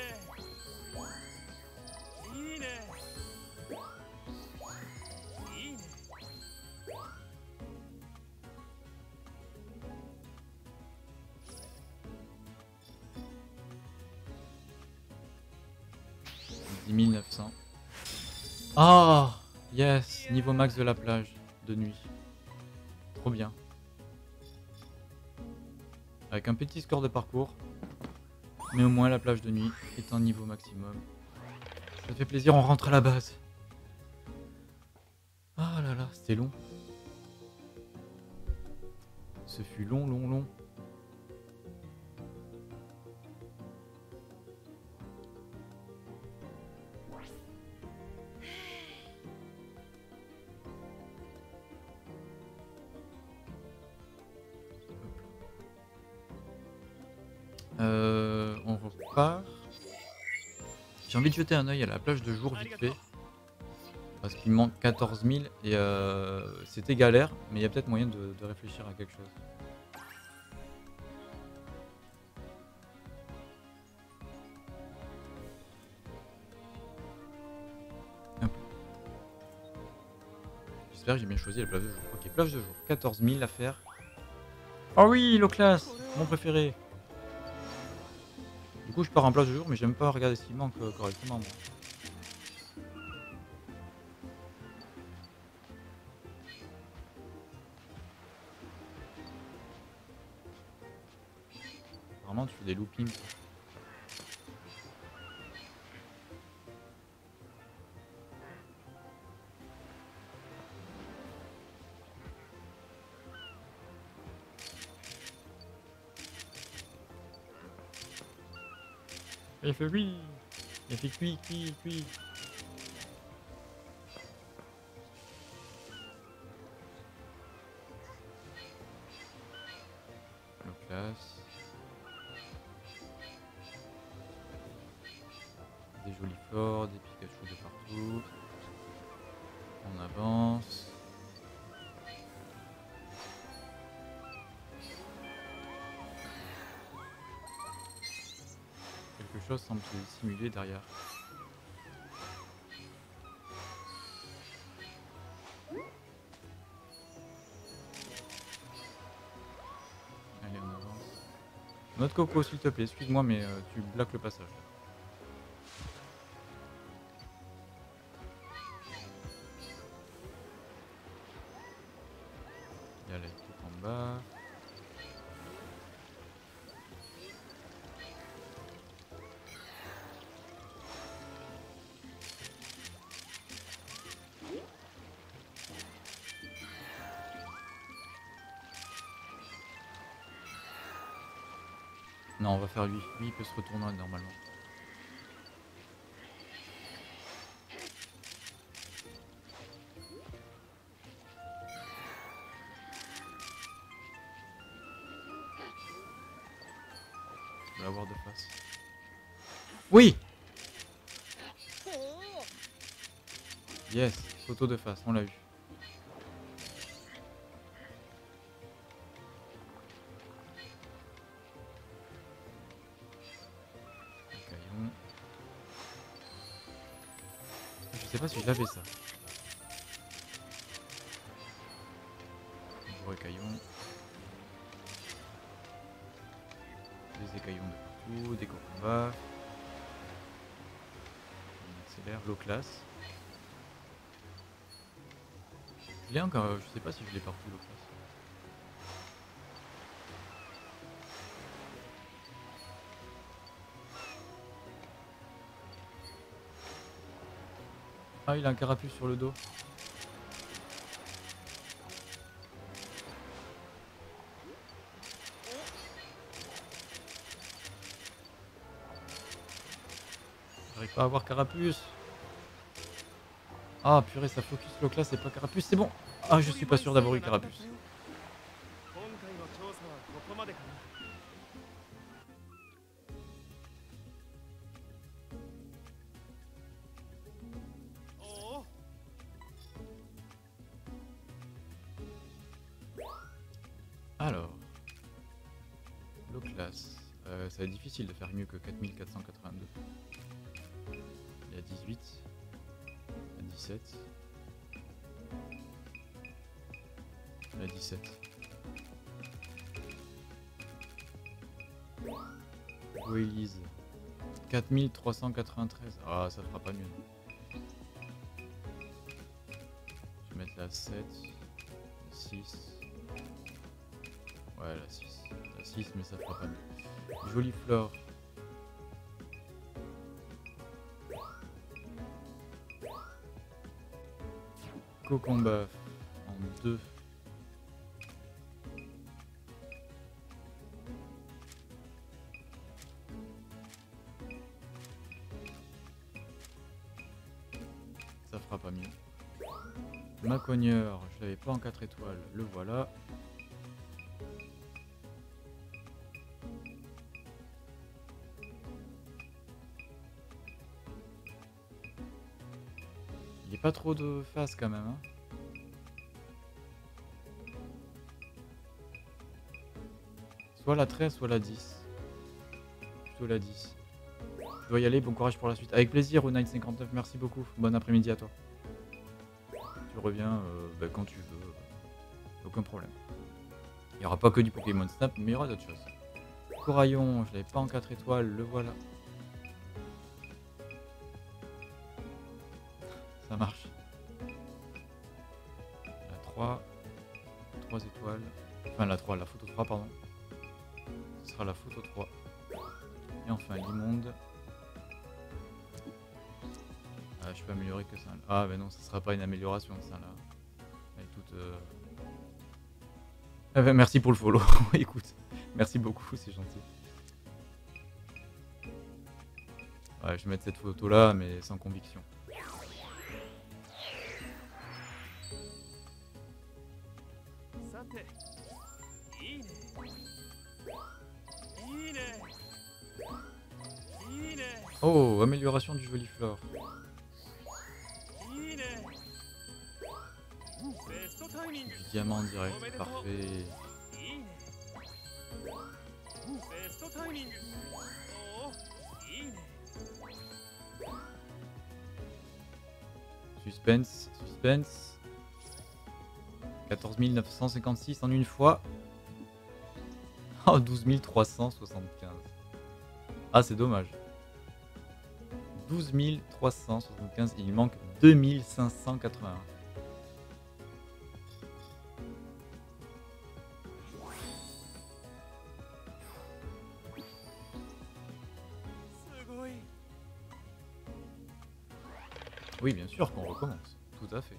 $10 900. Oh yes, niveau max de la plage de nuit. Trop bien. Avec un petit score de parcours. Mais au moins la plage de nuit est en niveau maximum. Ça fait plaisir, on rentre à la base. Ah là là, c'était long. Ce fut long, long, long. On repart. J'ai envie de jeter un oeil à la plage de jour vite fait. Parce qu'il manque 14 000 et c'était galère, mais il y a peut-être moyen de réfléchir à quelque chose. Hop. J'espère que j'ai bien choisi la plage de jour. Ok, plage de jour, 14 000 à faire. Oh oui, l'eau classe, mon préféré. Du coup, je pars en plage de jour, mais j'aime pas regarder ce qui manque correctement. Moi. Vraiment, tu fais des loopings. Il fait oui. Il fait cuit, cuit, cuit. L'eau classe. Des jolis forts, des Pikachu de partout. On avance. Quelque chose semble se simuler derrière. Allez, on avance. Notre coco, s'il te plaît, excuse-moi, mais tu bloques le passage. Il y a la tout en bas. Non, on va faire lui. Lui, il peut se retourner normalement. veux l'avoir de face. Oui! Yes, photo de face, on l'a eu. Caillon. Je sais pas si j'avais ça. Gros écaillon. Des écaillons de partout, des cocombats. On accélère, l'eau classe. Je l'ai encore, je sais pas si je l'ai partout l'eau classe. Ah, il a un carapuce sur le dos. J'arrive pas à avoir carapuce. Ah purée, ça focus l'eau classe et pas carapuce, c'est bon. Ah, je suis pas sûr d'avoir eu carapuce. Alors, l'eau classe. Ça va être difficile de faire mieux que 4482. Il y a 18. Il y a 17. Il y a 17. Go Elise. 4393. Ah, ça fera pas mieux. Non. Je vais mettre la 7. La 6. Ouais, la 6. La 6, mais ça fera pas mieux. Jolie fleur. Cocomba en 2. Ça fera pas mieux. Macogneur, je l'avais pas en 4 étoiles, le voilà. Il n'y a pas trop de face quand même. Hein. Soit la 13, soit la 10. Plutôt la 10. Je dois y aller, bon courage pour la suite. Avec plaisir, Unite59, merci beaucoup. Bon après-midi à toi. Tu reviens quand tu veux. Aucun problème. Il n'y aura pas que du Pokémon Snap, mais il y aura d'autres choses. Coraillon, je l'avais pas en 4 étoiles, le voilà. Ça marche. La 3. 3 étoiles. Enfin la 3, la photo 3 pardon. Ce sera la photo 3. Et enfin l'immonde. Ah, je peux améliorer que ça. Ah mais non, ça sera pas une amélioration ça là. Elle est toute... Ah, bah, merci pour le follow. Écoute, merci beaucoup, c'est gentil. Ouais, je vais mettre cette photo là, mais sans conviction. Oh, amélioration du joli flore. Du diamant en direct, parfait. Suspense, suspense. 14 956 en une fois. Oh, 12 375. Ah, c'est dommage. 12 375, il manque 2581. Oui, bien sûr qu'on recommence. Tout à fait.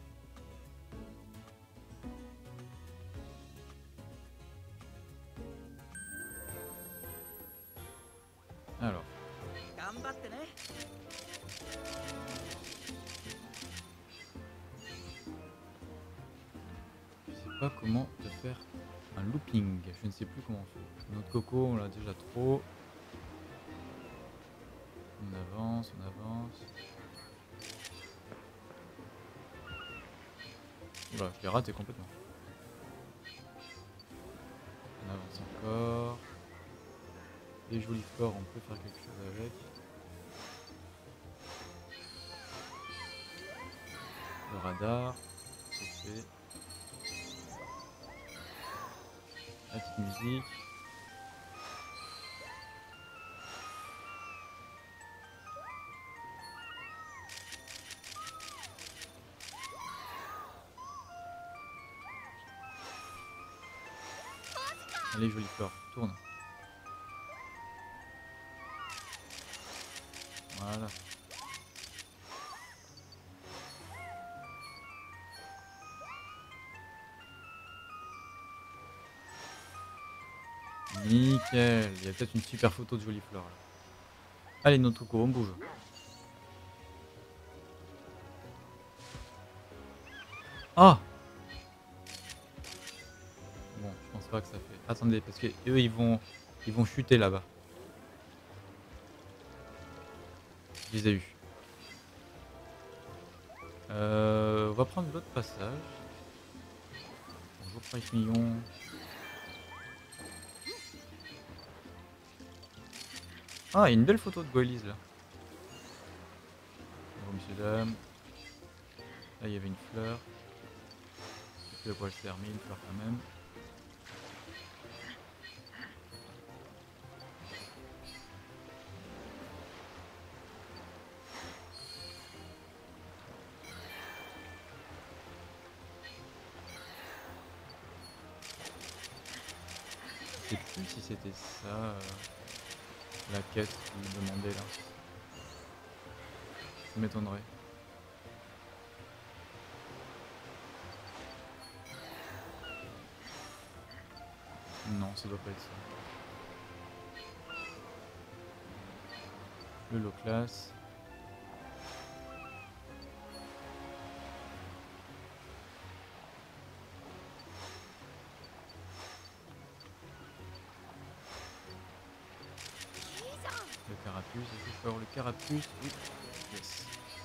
Alors. Je sais pas comment te faire un looping. Je ne sais plus comment on fait. Notre coco, on l'a déjà trop. On avance, on avance. Oula, je l'ai raté complètement. On avance encore. Les jolis flores, on peut faire quelque chose avec. Le radar, c'est fait. La petite musique. Allez, jolie flore, tourne. Voilà. Nickel. Il y a peut-être une super photo de jolie flore là. Allez, Notuko, on bouge. Ah! Bon, je pense pas que ça fait. Attendez, parce que eux ils vont chuter là-bas. Je les ai eus. On va prendre l'autre passage. Bonjour Price Million. Ah, il y a une belle photo de Goélise là. Bonjour messieurs dames. Là il y avait une fleur. Je sais plus à quoi elle sert, mais une fleur quand même. Je sais plus si c'était ça la quête qu'il demandait là. Ça m'étonnerait. Non, ça doit pas être ça. Le low class. Le carapuce, est-ce que je peux avoir le carapuce? Oui. Yes.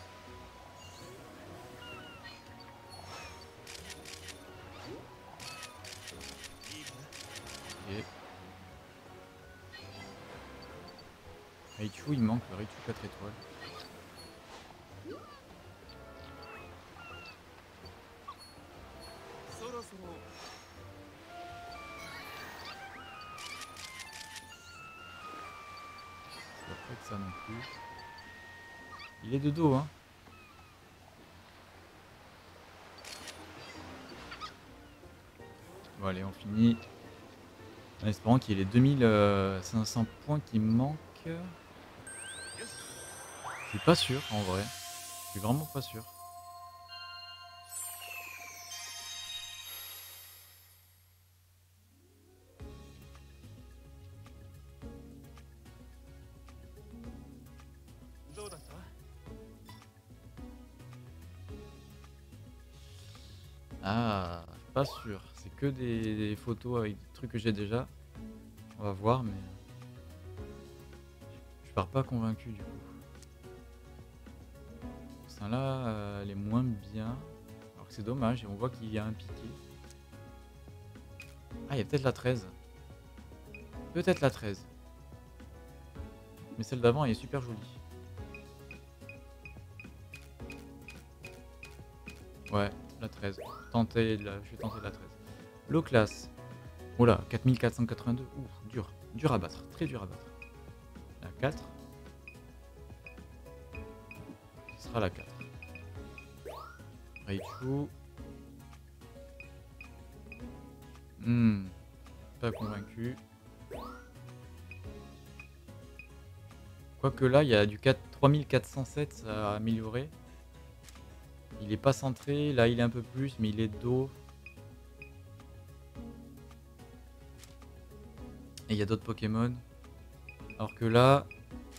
Ok. Raichu, il manque le Raichu 4 étoiles. Ça va pas être ça non plus. Il est de dos, hein. Bon allez, on finit. En espérant qu'il y ait les 2500 points qui manquent. Je suis pas sûr en vrai. Je suis vraiment pas sûr. Ah, je suis pas sûr. C'est que des photos avec des trucs que j'ai déjà. On va voir, mais je pars pas convaincu du coup. Celle-là, elle est moins bien. Alors que c'est dommage, et on voit qu'il y a un piqué. Ah, il y a peut-être la 13. Peut-être la 13. Mais celle d'avant, elle est super jolie. Ouais, la 13. Je vais tenter la 13. Low class. Oula, 4482. Ouf, dur. Dur à battre. Très dur à battre. La 4. Ce sera la 4. Raichu. Pas convaincu. Quoique là, il y a du 3407 à améliorer. Il est pas centré. Là, il est un peu plus, mais il est dos. Et il y a d'autres Pokémon. Alors que là...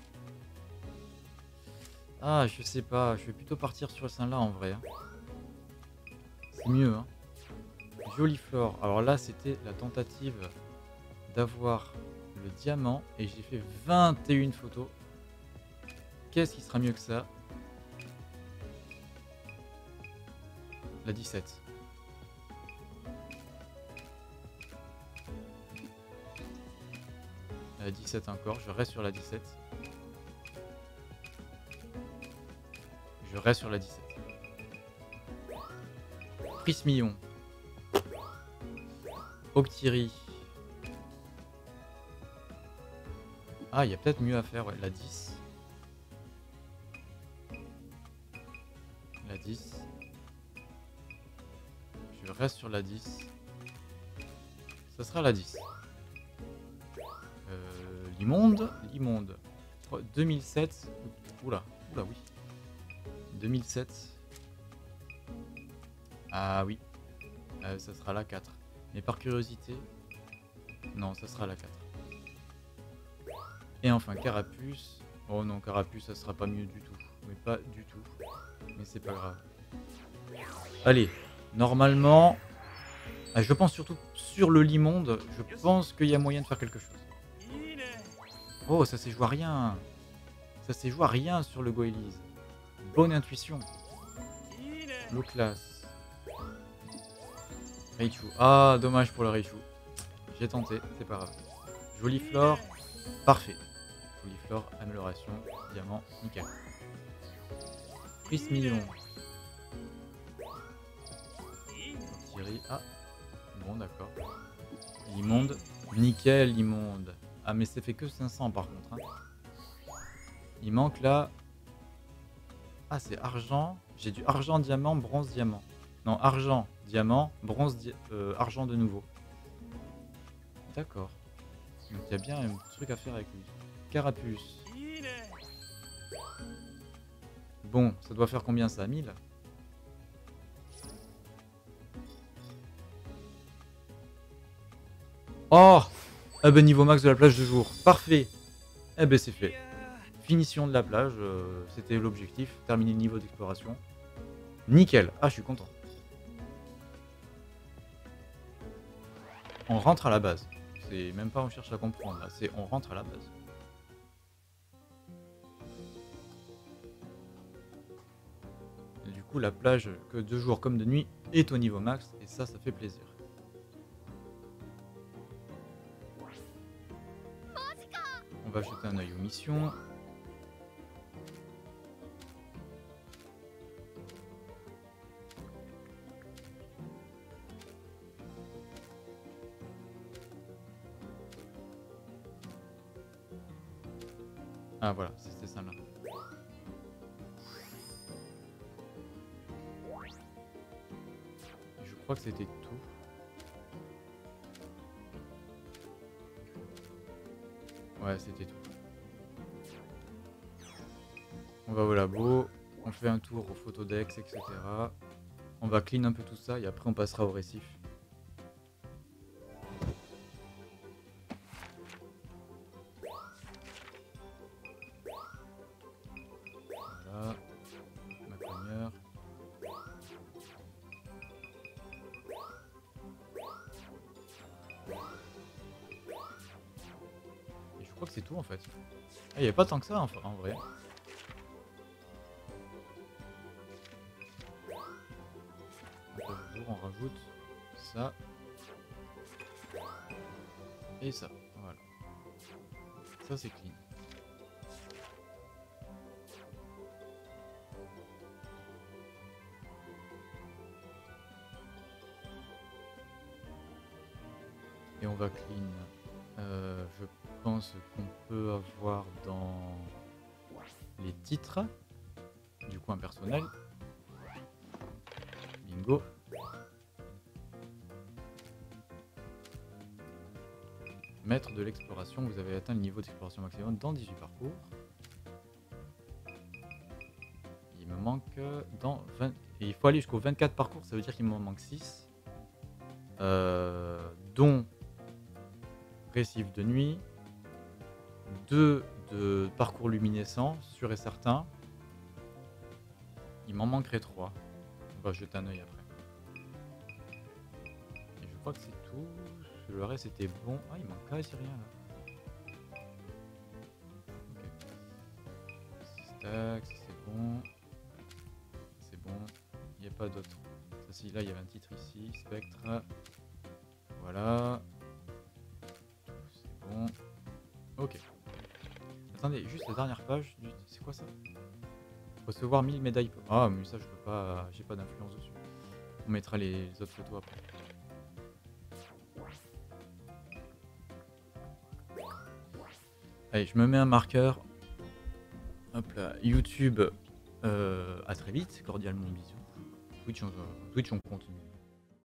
Ah, je sais pas. Je vais plutôt partir sur celle-là en vrai. C'est mieux. Hein. Jolie flore. Alors là, c'était la tentative d'avoir le diamant. Et j'ai fait 21 photos. Qu'est-ce qui sera mieux que ça? La 17. La 17 encore, je reste sur la 17. Je reste sur la 17. Prismillon. Octiri. Ah, il y a peut-être mieux à faire, ouais, la 10. La 10. Je reste sur la 10. Ça sera la 10. L'immonde. 2007. Oula, oui. 2007. Ah oui. Ça sera la 4. Mais par curiosité... Non, ça sera la 4. Et enfin, Carapuce. Oh non, Carapuce, ça sera pas mieux du tout. Mais pas du tout. Mais c'est pas grave. Allez, normalement... je pense surtout sur le Limonde. Je pense qu'il y a moyen de faire quelque chose. Oh, ça s'est joué à rien. Ça s'est joué à rien sur le Goélise. Bonne intuition. Low class. Raichu. Ah, dommage pour le Raichu. J'ai tenté, c'est pas grave. Jolie flore. Parfait. Jolie flore, amélioration, diamant, nickel. Prismillon. Thierry. Ah. Bon, d'accord. L'immonde. Nickel, l'immonde. Ah, mais c'est fait que 500 par contre. Hein. Il manque là... Ah, c'est argent. J'ai du argent, diamant, bronze, diamant. Non, argent, diamant, bronze, argent de nouveau. D'accord. Donc il y a bien un truc à faire avec lui. Carapuce. Bon, ça doit faire combien ça? 1000? Oh! Ah ben niveau max de la plage de jour. Parfait! Eh ben c'est fait. Finition de la plage, c'était l'objectif. Terminer le niveau d'exploration. Nickel! Ah, je suis content. On rentre à la base. C'est même pas on cherche à comprendre là, c'est on rentre à la base. Et du coup la plage que de jour comme de nuit est au niveau max et ça fait plaisir. On va jeter un œil aux missions. Ah voilà, c'était ça là. Je crois que c'était tout. Ouais, c'était tout. On va au labo, on fait un tour au photodex, etc. On va clean un peu tout ça et après on passera au récif. Voilà, ma cogneur. Et je crois que c'est tout en fait. Il n'y a pas tant que ça en vrai. On rajoute ça et ça, voilà. Ça c'est clean. Et on va clean. Je pense qu'on peut avoir dans les titres, du coup un personnel. Bingo. Maître de l'exploration, vous avez atteint le niveau d'exploration maximum dans 18 parcours. Il me manque dans 20... Et il faut aller jusqu'au 24 parcours, ça veut dire qu'il me manque 6. Dont récif de nuit, 2 de parcours luminescent, sûr et certain. Il m'en manquerait 3. On va jeter un œil après. Et je crois que c'est tout. Le reste était bon. Ah, il manque quasi rien là. Ok. tac, ça c'est bon. C'est bon. Il n'y a pas d'autre. Ça si, là il y avait un titre ici, Spectre. Voilà. C'est bon. Ok. Attendez, juste la dernière page. C'est quoi ça? Recevoir 1000 médailles. Ah, mais ça je peux pas. J'ai pas d'influence dessus. On mettra les autres photos après. Allez, je me mets un marqueur. Hop là, YouTube. À très vite. Cordialement bisous. Twitch, on continue.